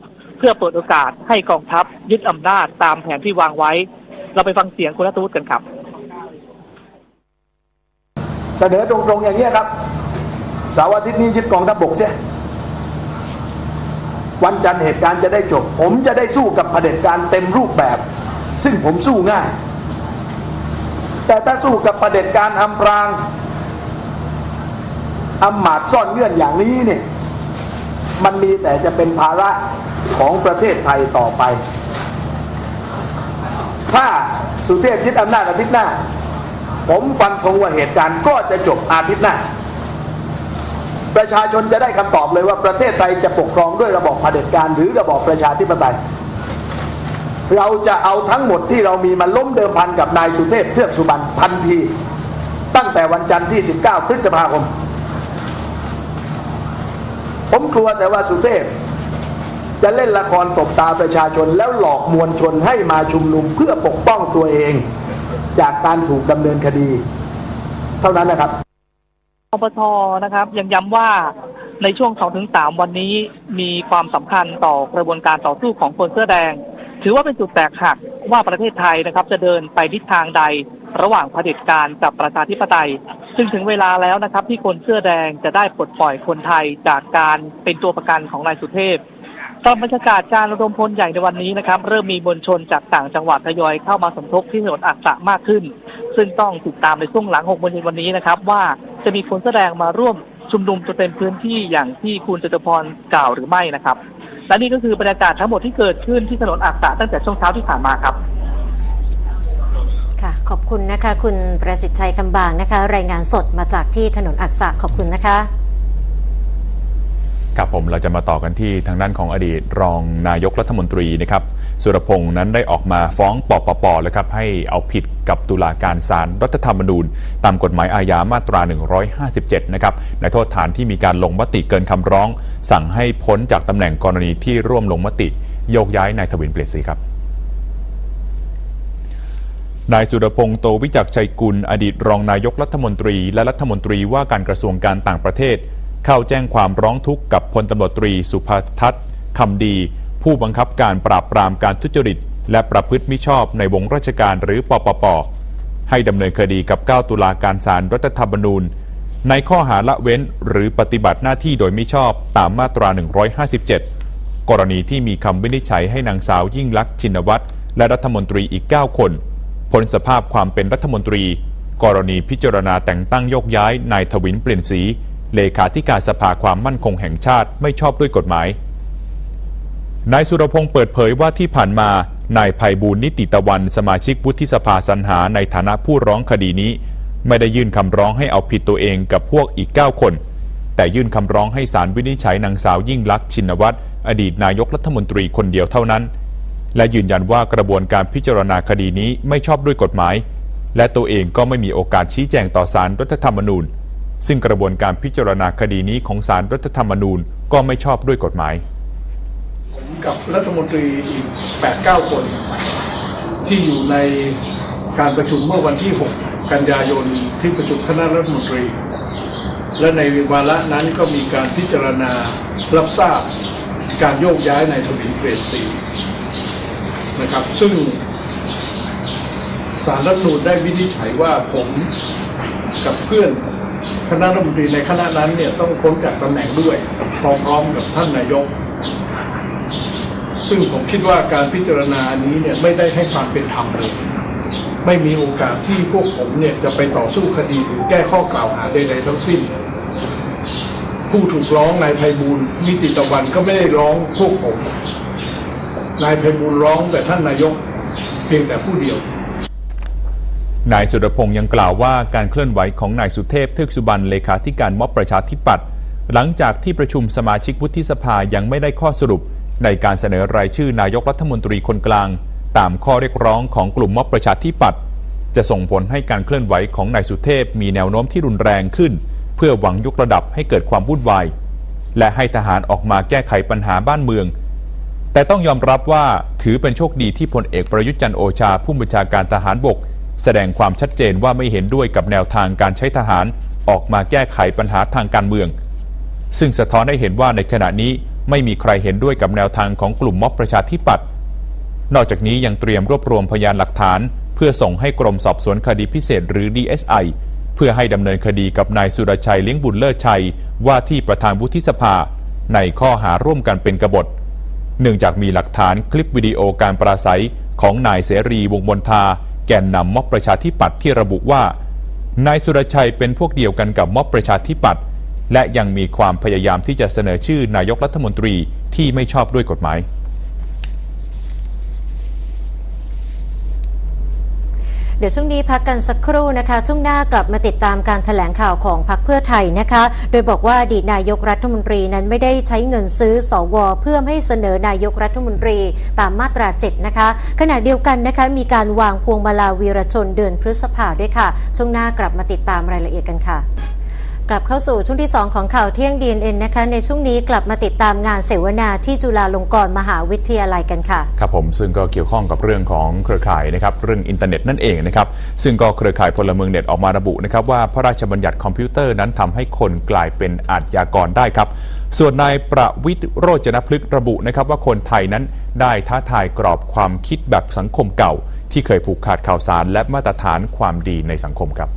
พื่อเปิดโอกาสให้กองทัพยึดอำนาจตามแผนที่วางไว้เราไปฟังเสียงคุณณัฐวุฒิกันครับเสนอตรงๆอย่างนี้ครับเสาร์อาทิตย์นี้ยึดกองทัพบกเสียวันจันทร์เหตุการณ์จะได้จบผมจะได้สู้กับเผด็จการเต็มรูปแบบซึ่งผมสู้ง่ายแต่ถ้าสู้กับเผด็จการอำพรางอำมาตย์ซ่อนเงื่อนอย่างนี้เนี่ยมันมีแต่จะเป็นภาระของประเทศไทยต่อไปถ้าสุเทพยึดอำนาจอาทิตย์หน้าผมฟันธงว่าเหตุการณ์ก็จะจบอาทิตย์หน้าประชาชนจะได้คำตอบเลยว่าประเทศไทยจะปกครองด้วยระบอบเผด็จการหรือระบอบประชาธิปไตยเราจะเอาทั้งหมดที่เรามีมาล้มเดิมพันกับนายสุเทพเทือกสุบรรณทันทีตั้งแต่วันจันทร์ที่สิบเก้าพฤษภาคมผมกลัวแต่ว่าสุเทพจะเล่นละครตบตาประชาชนแล้วหลอกมวลชนให้มาชุมนุมเพื่อปกป้องตัวเองจากการถูกดำเนินคดีเท่านั้นนะครับปปชนะครับยังย้ำว่าในช่วง สองถึงสาม วันนี้มีความสำคัญต่อกระบวนการต่อสู้ของคนเสื้อแดงถือว่าเป็นจุดแตกหักว่าประเทศไทยนะครับจะเดินไปทิศทางใดระหว่างเผด็จการกับประชาธิปไตยซึ่งถึงเวลาแล้วนะครับที่คนเสื้อแดงจะได้ปลดปล่อยคนไทยจากการเป็นตัวประกันของนายสุเทพตามบรรยากาศการระดมพลใหญ่ในวันนี้นะครับเริ่มมีมวลชนจากต่างจังหวัดทยอยเข้ามาสมทบที่ถนนอักษะมากขึ้นซึ่งต้องติดตามในช่วงหลังหกโมงเย็นวันนี้นะครับว่าจะมีคนแสดงมาร่วมชุมนุมจนเต็มพื้นที่อย่างที่คุณจตุพรกล่าวหรือไม่นะครับและนี่ก็คือบรรยากาศทั้งหมดที่เกิดขึ้นที่ถนนอักษะตั้งแต่ช่วงเช้าที่ผ่านมาครับค่ะขอบคุณนะคะคุณประสิทธิ์ชัยคำบางนะคะรายงานสดมาจากที่ถนนอักษะขอบคุณนะคะครับผมเราจะมาต่อกันที่ทางด้านของอดีตรองนายกรัฐมนตรีนะครับสุรพงษ์นั้นได้ออกมาฟ้องปปป.แล้วครับให้เอาผิดกับตุลาการศาลรัฐธรรมนูญตามกฎหมายอาญามาตราหนึ่งร้อยห้าสิบเจ็ดนะครับในโทษฐานที่มีการลงมติเกินคำร้องสั่งให้พ้นจากตำแหน่งกรณีที่ร่วมลงมติโยกย้ายนายทวินเปลี่ยนสีครับนายสุรพงษ์โตวิจักรชัยกุลอดีตรองนายกรัฐมนตรีและรัฐมนตรีว่าการกระทรวงการต่างประเทศเข้าแจ้งความร้องทุกข์กับพลตำรวจตรีสุภทัศน์คำดีผู้บังคับการปราบปรามการทุจริตและประพฤติมิชอบในวงราชการหรือปปป.ให้ดำเนินคดีกับเก้าตุลาการศาลรัฐธรรมนูญในข้อหาละเว้นหรือปฏิบัติหน้าที่โดยมิชอบตามมาตราหนึ่งร้อยห้าสิบเจ็ดกรณีที่มีคำวินิจฉัยให้นางสาวยิ่งลักษณ์ชินวัตรและรัฐมนตรีอีกเก้าคนพ้นสภาพความเป็นรัฐมนตรีกรณีพิจารณาแต่งตั้งโยกย้ายนายทวินเปลี่ยนสีเลขาธิการสภาความมั่นคงแห่งชาติไม่ชอบด้วยกฎหมายนายสุรพงษ์เปิดเผยว่าที่ผ่านมานายไพบูลย์นิติตะวันสมาชิกวุฒิสภาสรรหาในฐานะผู้ร้องคดีนี้ไม่ได้ยื่นคำร้องให้เอาผิดตัวเองกับพวกอีกเก้าคนแต่ยื่นคำร้องให้ศาลวินิจฉัยนางสาวยิ่งลักษณ์ชินวัตรอดีตนายกรัฐมนตรีคนเดียวเท่านั้นและยืนยันว่ากระบวนการพิจารณาคดีนี้ไม่ชอบด้วยกฎหมายและตัวเองก็ไม่มีโอกาสชี้แจงต่อศาลรัฐธรรมนูญซึ่งกระบวนการพิจารณาคดีนี้ของศาลรัฐธรรมนูญก็ไม่ชอบด้วยกฎหมายผมกับรัฐมนตรีอีก แปดเก้า คนที่อยู่ในการประชุมเมื่อวันที่หกกันยายนที่ประชุมคณะรัฐมนตรีและในวาระนั้นก็มีการพิจารณารับทราบการโยกย้ายนายทวินเปลี่ยนสีนะครับซึ่งศาลรัฐธรรมนูญได้วินิจฉัยว่าผมกับเพื่อนคณะรัฐมนตรีในคณะนั้นเนี่ยต้องพ้นจากตำแหน่งด้วยพร้อมๆกับท่านนายกซึ่งผมคิดว่าการพิจารณานี้เนี่ยไม่ได้ให้ความเป็นธรรมเลยไม่มีโอกาสที่พวกผมเนี่ยจะไปต่อสู้คดีหรือแก้ข้อกล่าวหาใดๆทั้งสิ้นผู้ถูกร้องนายไพบูลย์นิติตะวันก็ไม่ได้ร้องพวกผมนายไพบูลย์ร้องแต่ท่านนายกเพียงแต่ผู้เดียวนายสุรพงษ์ยังกล่าวว่าการเคลื่อนไหวของนายสุเทพเทือกสุบรรณเลขาธิการม็อบประชาธิปัตย์หลังจากที่ประชุมสมาชิกวุฒิสภายังไม่ได้ข้อสรุปในการเสนอรายชื่อนายกรัฐมนตรีคนกลางตามข้อเรียกร้องของกลุ่มม็อบประชาธิปัตย์จะส่งผลให้การเคลื่อนไหวของนายสุเทพมีแนวโน้มที่รุนแรงขึ้นเพื่อหวังยกระดับให้เกิดความวุ่นวายและให้ทหารออกมาแก้ไขปัญหาบ้านเมืองแต่ต้องยอมรับว่าถือเป็นโชคดีที่พลเอกประยุทธ์จันทร์โอชาผู้บัญชาการทหารบกแสดงความชัดเจนว่าไม่เห็นด้วยกับแนวทางการใช้ทหารออกมาแก้ไขปัญหาทางการเมืองซึ่งสะท้อนให้เห็นว่าในขณะนี้ไม่มีใครเห็นด้วยกับแนวทางของกลุ่มม็อบประชาธิปัตย์นอกจากนี้ยังเตรียมรวบรวมพยานหลักฐานเพื่อส่งให้กรมสอบสวนคดีพิเศษหรือ ดี เอส ไอ เพื่อให้ดำเนินคดีกับนายสุรชัยเลี้ยงบุญเลิศชัยว่าที่ประธานวุฒิสภาในข้อหาร่วมกันเป็นกบฏเนื่องจากมีหลักฐานคลิปวิดีโอการปราศัยของนายเสรีวงศ์มนทาแกนนำม็อบประชาธิปัตย์ที่ระบุว่านายสุรชัยเป็นพวกเดียวกันกับม็อบประชาธิปัตย์และยังมีความพยายามที่จะเสนอชื่อนายกรัฐมนตรีที่ไม่ชอบด้วยกฎหมายเดี๋ยวช่วงนี้พักกันสักครู่นะคะช่วงหน้ากลับมาติดตามการแถลงข่าวของพรรคเพื่อไทยนะคะโดยบอกว่าอดีตนายกรัฐมนตรีนั้นไม่ได้ใช้เงินซื้อสวเพื่อให้เสนอนายกรัฐมนตรีตามมาตราเจ็ดนะคะขณะเดียวกันนะคะมีการวางพวงมาลาวีรชนเดือนพฤษภาด้วยค่ะช่วงหน้ากลับมาติดตามรายละเอียดกันค่ะกลับเข้าสู่ช่วงที่สองของข่าวเที่ยง ดี เอ็น เอ็น นะคะในช่วงนี้กลับมาติดตามงานเสวนาที่จุฬาลงกรณ์มหาวิทยาลัยกันค่ะครับผมซึ่งก็เกี่ยวข้องกับเรื่องของเครือข่ายนะครับเรื่องอินเทอร์เน็ตนั่นเองนะครับซึ่งก็เครือข่ายพลเมืองเน็ตออกมาระบุนะครับว่าพระราชบัญญัติคอมพิวเตอร์นั้นทำให้คนกลายเป็นอาชญากรได้ครับส่วนนายประวิตรโรจนพฤกษ์ระบุนะครับว่าคนไทยนั้นได้ท้าทายกรอบความคิดแบบสังคมเก่าที่เคยผูกขาดข่าวสารและมาตรฐานความดีในสังคมครับ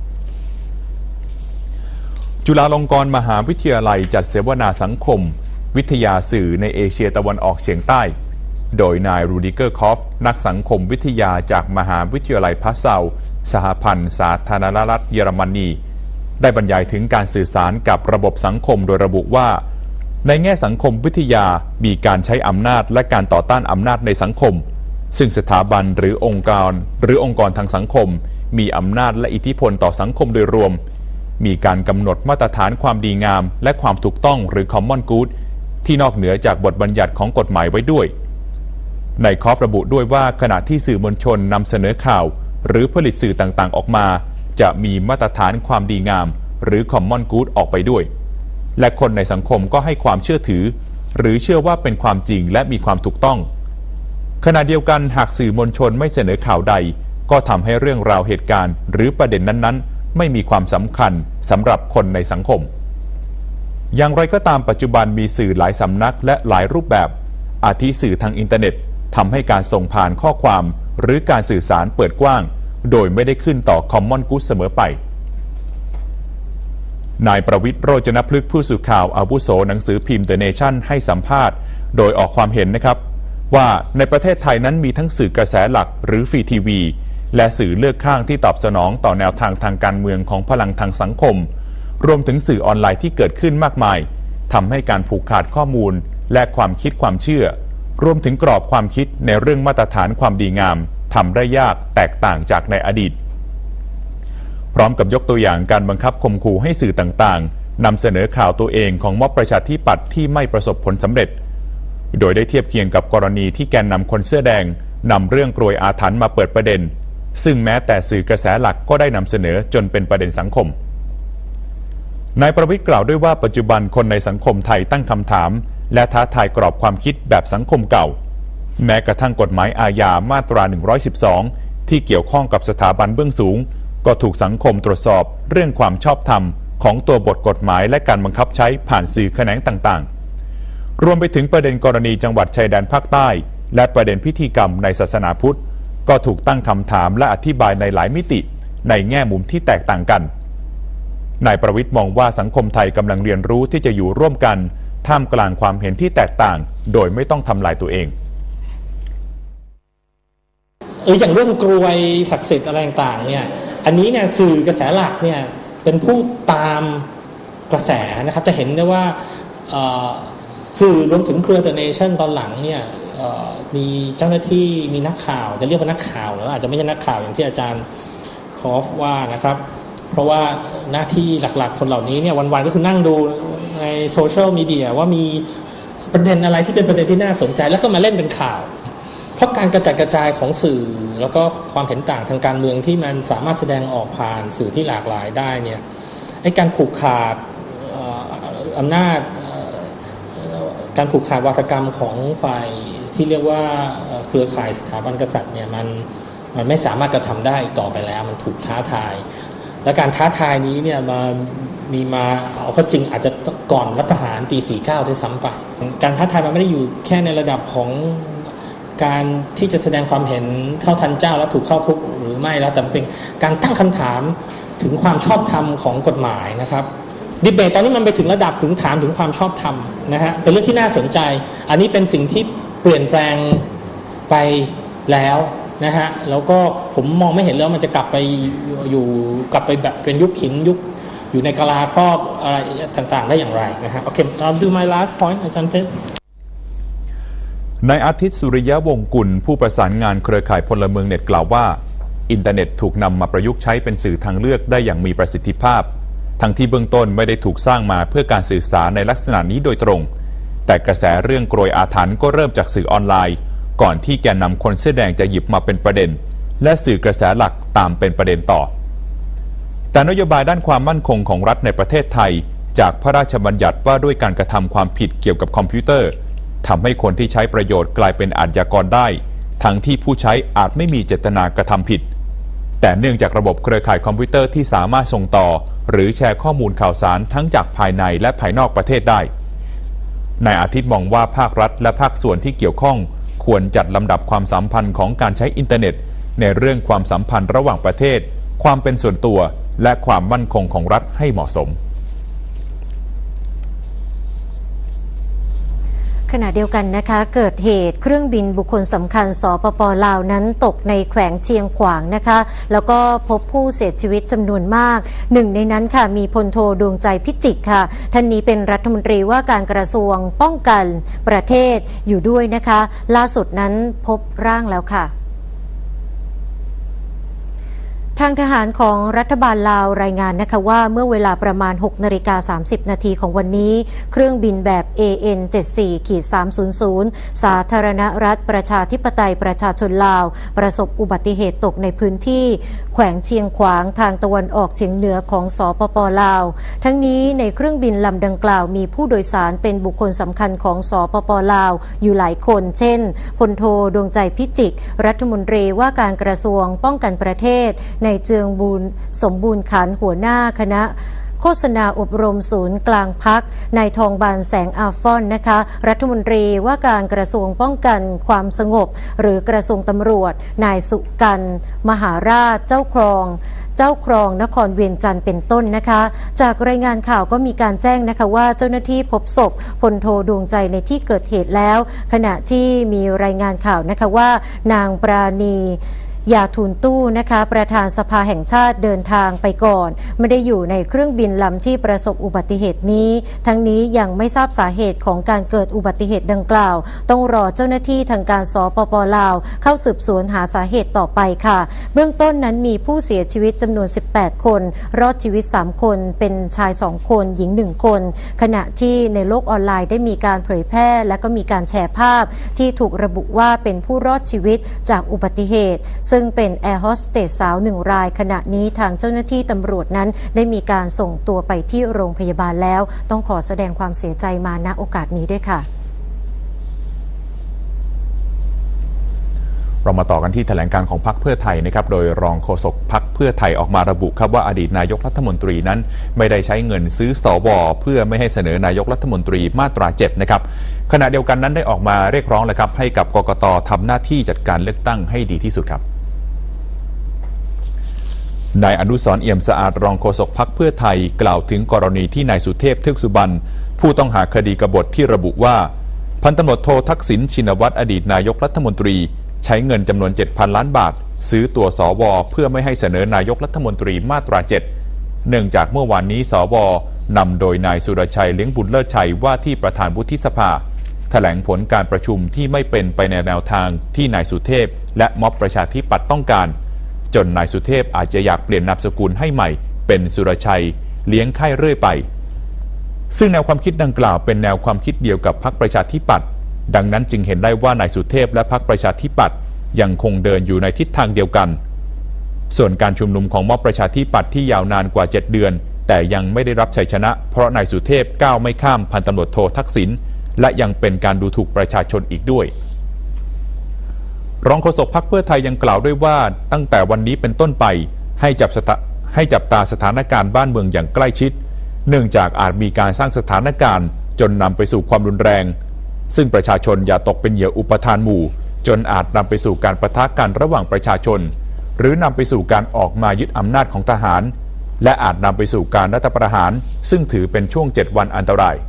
จุฬาลงกรณ์มหาวิทยาลัยจัดเสวนาสังคมวิทยาสื่อในเอเชียตะวันออกเฉียงใต้โดยนายรูดิเกอร์คอฟนักสังคมวิทยาจากมหาวิทยาลัยพัสเซาสหพันธ์สาธารณรัฐเยอรมนีได้บรรยายถึงการสื่อสารกับระบบสังคมโดยระบุว่าในแง่สังคมวิทยามีการใช้อำนาจและการต่อต้านอำนาจในสังคมซึ่งสถาบันหรือองค์กรหรือองค์กรทางสังคมมีอำนาจและอิทธิพลต่อสังคมโดยรวมมีการกำหนดมาตรฐานความดีงามและความถูกต้องหรือ Common Good ที่นอกเหนือจากบทบัญญัติของกฎหมายไว้ด้วยในคอฟระบุด้วยว่าขณะที่สื่อมวลชนนำเสนอข่าวหรือผลิตสื่อต่างๆออกมาจะมีมาตรฐานความดีงามหรือ Common Good ออกไปด้วยและคนในสังคมก็ให้ความเชื่อถือหรือเชื่อว่าเป็นความจริงและมีความถูกต้องขณะเดียวกันหากสื่อมวลชนไม่เสนอข่าวใดก็ทำให้เรื่องราวเหตุการณ์หรือประเด็นนั้นๆไม่มีความสำคัญสำหรับคนในสังคมอย่างไรก็ตามปัจจุบันมีสื่อหลายสำนักและหลายรูปแบบอาทิสื่อทางอินเทอร์เน็ตทำให้การส่งผ่านข้อความหรือการสื่อสารเปิดกว้างโดยไม่ได้ขึ้นต่อ Common Good เสมอไปนายประวิตรโรจนพฤกษ์ผู้สื่อข่าวอาวุโสหนังสือพิมพ์ The Nation ให้สัมภาษณ์โดยออกความเห็นนะครับว่าในประเทศไทยนั้นมีทั้งสื่อกระแสหลักหรือฟรีทีวีและสื่อเลือกข้างที่ตอบสนองต่อแนวทางทางการเมืองของพลังทางสังคมรวมถึงสื่อออนไลน์ที่เกิดขึ้นมากมายทำให้การผูกขาดข้อมูลและความคิดความเชื่อรวมถึงกรอบความคิดในเรื่องมาตรฐานความดีงามทำได้ยากแตกต่างจากในอดีตพร้อมกับยกตัวอย่างการบังคับข่มขู่ให้สื่อต่างๆนำเสนอข่าวตัวเองของม็อบประชาธิปัตย์ที่ไม่ประสบผลสำเร็จโดยได้เทียบเคียงกับกรณีที่แกนนำคนเสื้อแดงนำเรื่องกรวยอาถรรพ์มาเปิดประเด็นซึ่งแม้แต่สื่อกระแสหลักก็ได้นำเสนอจนเป็นประเด็นสังคมนายประวิตรกล่าวด้วยว่าปัจจุบันคนในสังคมไทยตั้งคำถามและท้าทายกรอบความคิดแบบสังคมเก่าแม้กระทั่งกฎหมายอาญามาตราหนึ่งร้อยสิบสองที่เกี่ยวข้องกับสถาบันเบื้องสูงก็ถูกสังคมตรวจสอบเรื่องความชอบธรรมของตัวบทกฎหมายและการบังคับใช้ผ่านสื่อแขนงต่างๆรวมไปถึงประเด็นกรณีจังหวัดชายแดนภาคใต้และประเด็นพิธีกรรมในศาสนาพุทธก็ถูกตั้งคำถามและอธิบายในหลายมิติในแง่มุมที่แตกต่างกันนายประวิตรมองว่าสังคมไทยกำลังเรียนรู้ที่จะอยู่ร่วมกันท่ามกลางความเห็นที่แตกต่างโดยไม่ต้องทำลายตัวเองเอออย่างเรื่องกรวยศักดิ์สิทธิ์อะไรต่างๆเนี่ยอันนี้เนี่ยสื่อกระแสหลักเนี่ยเป็นผู้ตามกระแสนะครับจะเห็นได้ว่าสื่อรวมถึงเครือ The Nation ตอนหลังเนี่ยมีเจ้าหน้าที่มีนักข่าวจะเรียกว่านักข่าวหรืออาจจะไม่ใช่นักข่าวอย่างที่อาจารย์คอฟว่านะครับเพราะว่าหน้าที่หลักๆคนเหล่านี้เนี่ยวันๆก็คือนั่งดูในโซเชียลมีเดียว่ามีประเด็นอะไรที่เป็นประเด็นที่น่าสนใจแล้วก็มาเล่นเป็นข่าวเพราะการกระจัดกระจายของสื่อแล้วก็ความเห็นต่างทางการเมืองที่มันสามารถแสดงออกผ่านสื่อที่หลากหลายได้เนี่ยไอ้การผูกขาดอำนาจการผูกขาดวาทกรรมของฝ่ายที่เรียกว่าเครือข่ายสถาบันกษัตริย์เนี่ยมันมันไม่สามารถกระทำได้ต่อไปแล้วมันถูกท้าทายและการท้าทายนี้เนี่ยมามีมาเอาเข้าจริงอาจจะก่อนรัฐประหารปีสี่สิบเก้าด้วยซ้ำไปการท้าทายมันไม่ได้อยู่แค่ในระดับของการที่จะแสดงความเห็นเท่าทันเจ้าแล้วถูกเข้าคุกหรือไม่แล้วแต่เป็นการตั้งคำถามถึงความชอบธรรมของกฎหมายนะครับดิเบตตอนนี้มันไปถึงระดับถึงถามถึงความชอบธรรมนะฮะเป็นเรื่องที่น่าสนใจอันนี้เป็นสิ่งที่เปลี่ยนแปลงไปแล้วนะฮะแล้วก็ผมมองไม่เห็นแล้วมันจะกลับไปอยู่กลับไปแบบเป็นยุคหินยุคอยู่ในกะลาครอบอะไรต่างๆได้อย่างไรนะฮะโอเค I'll do my last point อาจารย์เพชรนายอาทิตย์สุริยะวงศ์กุลผู้ประสานงานเครือข่ายพลเมืองเน็ตกล่าวว่าอินเทอร์เน็ตถูกนำมาประยุกต์ใช้เป็นสื่อทางเลือกได้อย่างมีประสิทธิภาพทั้งที่เบื้องต้นไม่ได้ถูกสร้างมาเพื่อการสื่อสารในลักษณะนี้โดยตรงแต่กระแสเรื่องโกรยอาถรรพ์ก็เริ่มจากสื่อออนไลน์ก่อนที่แกนนำคนเสื้อแดงจะหยิบมาเป็นประเด็นและสื่อกระแสหลักตามเป็นประเด็นต่อแต่นโยบายด้านความมั่นคงของรัฐในประเทศไทยจากพระราชบัญญัติว่าด้วยการกระทำความผิดเกี่ยวกับคอมพิวเตอร์ทำให้คนที่ใช้ประโยชน์กลายเป็นอาชญากรได้ทั้งที่ผู้ใช้อาจไม่มีเจตนากระทำผิดแต่เนื่องจากระบบเครือข่ายคอมพิวเตอร์ที่สามารถส่งต่อหรือแชร์ข้อมูลข่าวสารทั้งจากภายในและภายนอกประเทศได้นายอาทิตย์มองว่าภาครัฐและภาคส่วนที่เกี่ยวข้องควรจัดลำดับความสัมพันธ์ของการใช้อินเทอร์เน็ตในเรื่องความสัมพันธ์ระหว่างประเทศความเป็นส่วนตัวและความมั่นคงของรัฐให้เหมาะสมขณะเดียวกันนะคะเกิดเหตุเครื่องบินบุคคลสำคัญสปป.ลาวนั้นตกในแขวงเชียงขวางนะคะแล้วก็พบผู้เสียชีวิตจำนวนมากหนึ่งในนั้นค่ะมีพลโทดวงใจพิจิตรค่ะท่านนี้เป็นรัฐมนตรีว่าการกระทรวงป้องกันประเทศอยู่ด้วยนะคะล่าสุดนั้นพบร่างแล้วค่ะทางทหารของรัฐบาลลาวรายงานนะคะว่าเมื่อเวลาประมาณ หกนาฬิกาสามสิบนาทีของวันนี้เครื่องบินแบบ เอ เอ็น เจ็ดสิบสี่ สามศูนย์ศูนย์ สาธารณรัฐประชาธิปไตยประชาชนลาวประสบอุบัติเหตุตกในพื้นที่แขวงเชียงขวางทางตะวันออกเฉียงเหนือของสปป.ลาวทั้งนี้ในเครื่องบินลำดังกล่าวมีผู้โดยสารเป็นบุคคลสำคัญของสปป.ลาวอยู่หลายคนเช่นพลโทดวงใจพิจิตรรัฐมนตรีว่าการกระทรวงป้องกันประเทศในเจืองบูรณ์สมบูรณ์ขันหัวหน้าคณะโฆษณาอบรมศูนย์กลางพักนายทองบานแสงอาฟอนนะคะรัฐมนตรีว่าการกระทรวงป้องกันความสงบหรือกระทรวงตำรวจนายสุกันมหาราชเจ้าครองเจ้าครองนครเวียงจันทร์เป็นต้นนะคะจากรายงานข่าวก็มีการแจ้งนะคะว่าเจ้าหน้าที่พบศพพลโทดวงใจในที่เกิดเหตุแล้วขณะที่มีรายงานข่าวนะคะว่านางปราณียาทูลตู้นะคะประธานสภาแห่งชาติเดินทางไปก่อนไม่ได้อยู่ในเครื่องบินลำที่ประสบอุบัติเหตุนี้ทั้งนี้ยังไม่ทราบสาเหตุของการเกิดอุบัติเหตุดังกล่าวต้องรอเจ้าหน้าที่ทางการสปป.ลาวเข้าสืบสวนหาสาเหตุต่อไปค่ะเบื้องต้นนั้นมีผู้เสียชีวิตจำนวนสิบแปดคนรอดชีวิตสามคนเป็นชายสองคนหญิงหนึ่งคนขณะที่ในโลกออนไลน์ได้มีการเผยแพร่และก็มีการแชร์ภาพที่ถูกระบุว่าเป็นผู้รอดชีวิตจากอุบัติเหตุซึ่งเป็นแอร์โฮสเตสสาวหนึ่งรายขณะนี้ทางเจ้าหน้าที่ตำรวจนั้นได้มีการส่งตัวไปที่โรงพยาบาลแล้วต้องขอแสดงความเสียใจมาณโอกาสนี้ด้วยค่ะเรามาต่อกันที่แถลงการของพรรคเพื่อไทยนะครับโดยรองโฆษกพรรคเพื่อไทยออกมาระบุครับว่าอดีตนายกรัฐมนตรีนั้นไม่ได้ใช้เงินซื้อสวเพื่อไม่ให้เสนอนายกรัฐมนตรีมาตราเจ็ดนะครับขณะเดียวกันนั้นได้ออกมาเรียกร้องเลยครับให้กับกกต.ทำหน้าที่จัดการเลือกตั้งให้ดีที่สุดครับนายอนุสรณ์เอี่ยมสะอาดรองโฆษกพรรคเพื่อไทยกล่าวถึงกรณีที่นายสุเทพทึกสุบรรณผู้ต้องหาคดีกบฏที่ระบุว่าพันตำรวจโททักษิณชินวัตรอดีตนายกรัฐมนตรีใช้เงินจำนวน เจ็ดพัน ล้านบาทซื้อตัวสวเพื่อไม่ให้เสนอนายกรัฐมนตรีมาตราเจ็ดเนื่องจากเมื่อวานนี้สวนำโดยนายสุรชัยเลี้ยงบุญเลิศชัยว่าที่ประธานวุฒิสภาแถลงผลการประชุมที่ไม่เป็นไปในแนวทางที่นายสุเทพและม็อบประชาธิปัตย์ต้องการจนนายสุเทพอาจจะอยากเปลี่ยนนามสกุลให้ใหม่เป็นสุรชัยเลี้ยงไข่เรื่อยไปซึ่งแนวความคิดดังกล่าวเป็นแนวความคิดเดียวกับพรรคประชาธิปัตย์ดังนั้นจึงเห็นได้ว่านายสุเทพและพรรคประชาธิปัตย์ยังคงเดินอยู่ในทิศทางเดียวกันส่วนการชุมนุมของม็อบประชาธิปัตย์ที่ยาวนานกว่าเจ็ดเดือนแต่ยังไม่ได้รับชัยชนะเพราะนายสุเทพก้าวไม่ข้ามพันตำรวจโททักษิณและยังเป็นการดูถูกประชาชนอีกด้วยรองโฆษกพรรคเพื่อไทยยังกล่าวด้วยว่าตั้งแต่วันนี้เป็นต้นไปให้จับให้จับตาสถานการณ์บ้านเมืองอย่างใกล้ชิดเนื่องจากอาจมีการสร้างสถานการณ์จนนำไปสู่ความรุนแรงซึ่งประชาชนอย่าตกเป็นเหยื่ออุปทานหมู่จนอาจนำไปสู่การปะทะกันระหว่างประชาชนหรือนำไปสู่การออกมายึดอำนาจของทหารและอาจนำไปสู่การรัฐประหารซึ่งถือเป็นช่วงเจ็ดวันอันตราย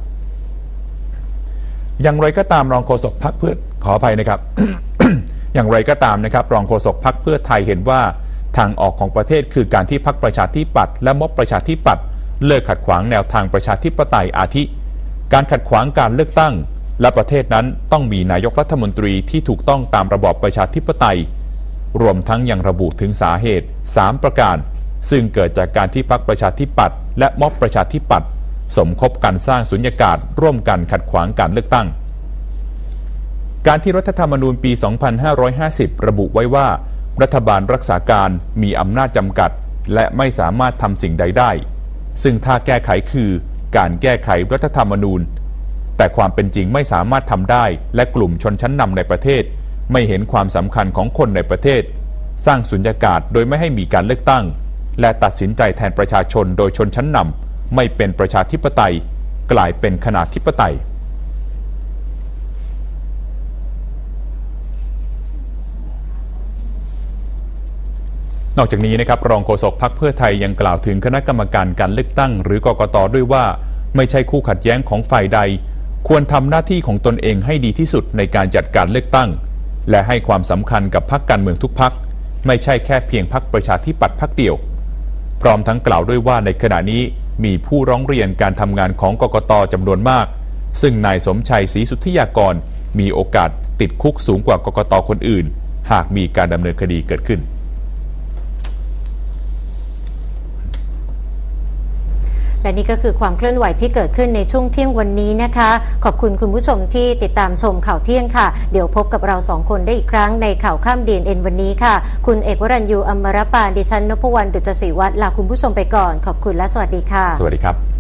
อย่างไรก็ตามรองโฆษกพรรคเพื่อขออภัยนะครับ อย่างไรก็ตามนะครับรองโฆษกพรรคเพื่อไทยเห็นว่าทางออกของประเทศคือการที่พรรคประชาธิปัตย์และม็อบประชาธิปัตย์เลิกขัดขวางแนวทางประชาธิปไตยอาทิการขัดขวางการเลือกตั้งและประเทศนั้นต้องมีนายกรัฐมนตรีที่ถูกต้องตามระบอบประชาธิปไตยรวมทั้งยังระบุถึงสาเหตุสามประการซึ่งเกิดจากการที่พรรคประชาธิปัตย์และม็อบประชาธิปัตย์สมคบกันสร้างสุญญากาศร่วมกันขัดขวางการเลือกตั้งการที่รัฐธรรมนูญปี สองพันห้าร้อยห้าสิบ ระบุไว้ว่ารัฐบาลรักษาการมีอำนาจจำกัดและไม่สามารถทำสิ่งใดได้ซึ่งถ้าแก้ไขคือการแก้ไขรัฐธรรมนูญแต่ความเป็นจริงไม่สามารถทำได้และกลุ่มชนชั้นนำในประเทศไม่เห็นความสำคัญของคนในประเทศสร้างสุญญากาศโดยไม่ให้มีการเลือกตั้งและตัดสินใจแทนประชาชนโดยชนชั้นนำไม่เป็นประชาธิปไตยกลายเป็นคณาธิปไตยนอกจากนี้นะครับรองโฆษกพรรคเพื่อไทยยังกล่าวถึงคณะกรรมการการเลือกตั้งหรือกกต.ด้วยว่าไม่ใช่คู่ขัดแย้งของฝ่ายใดควรทำหน้าที่ของตนเองให้ดีที่สุดในการจัดการเลือกตั้งและให้ความสำคัญกับพรรคการเมืองทุกพรรคไม่ใช่แค่เพียงพรรคประชาธิปัตย์พรรคเดียวพร้อมทั้งกล่าวด้วยว่าในขณะนี้มีผู้ร้องเรียนการทำงานของกกต.จำนวนมากซึ่งนายสมชัยศรีสุทธิยากรมีโอกาสติดคุกสูงกว่ากกต.คนอื่นหากมีการดำเนินคดีเกิดขึ้นและนี่ก็คือความเคลื่อนไหวที่เกิดขึ้นในช่วงเที่ยงวันนี้นะคะขอบคุณคุณผู้ชมที่ติดตามชมข่าวเที่ยงค่ะเดี๋ยวพบกับเราสองคนได้อีกครั้งในข่าวข้าม ดี เอ็น เอ็น วันนี้ค่ะคุณเอกวรัญยูอมรปานดิฉันนพวรรณดุจศรีวัฒน์ลาคุณผู้ชมไปก่อนขอบคุณและสวัสดีค่ะสวัสดีครับ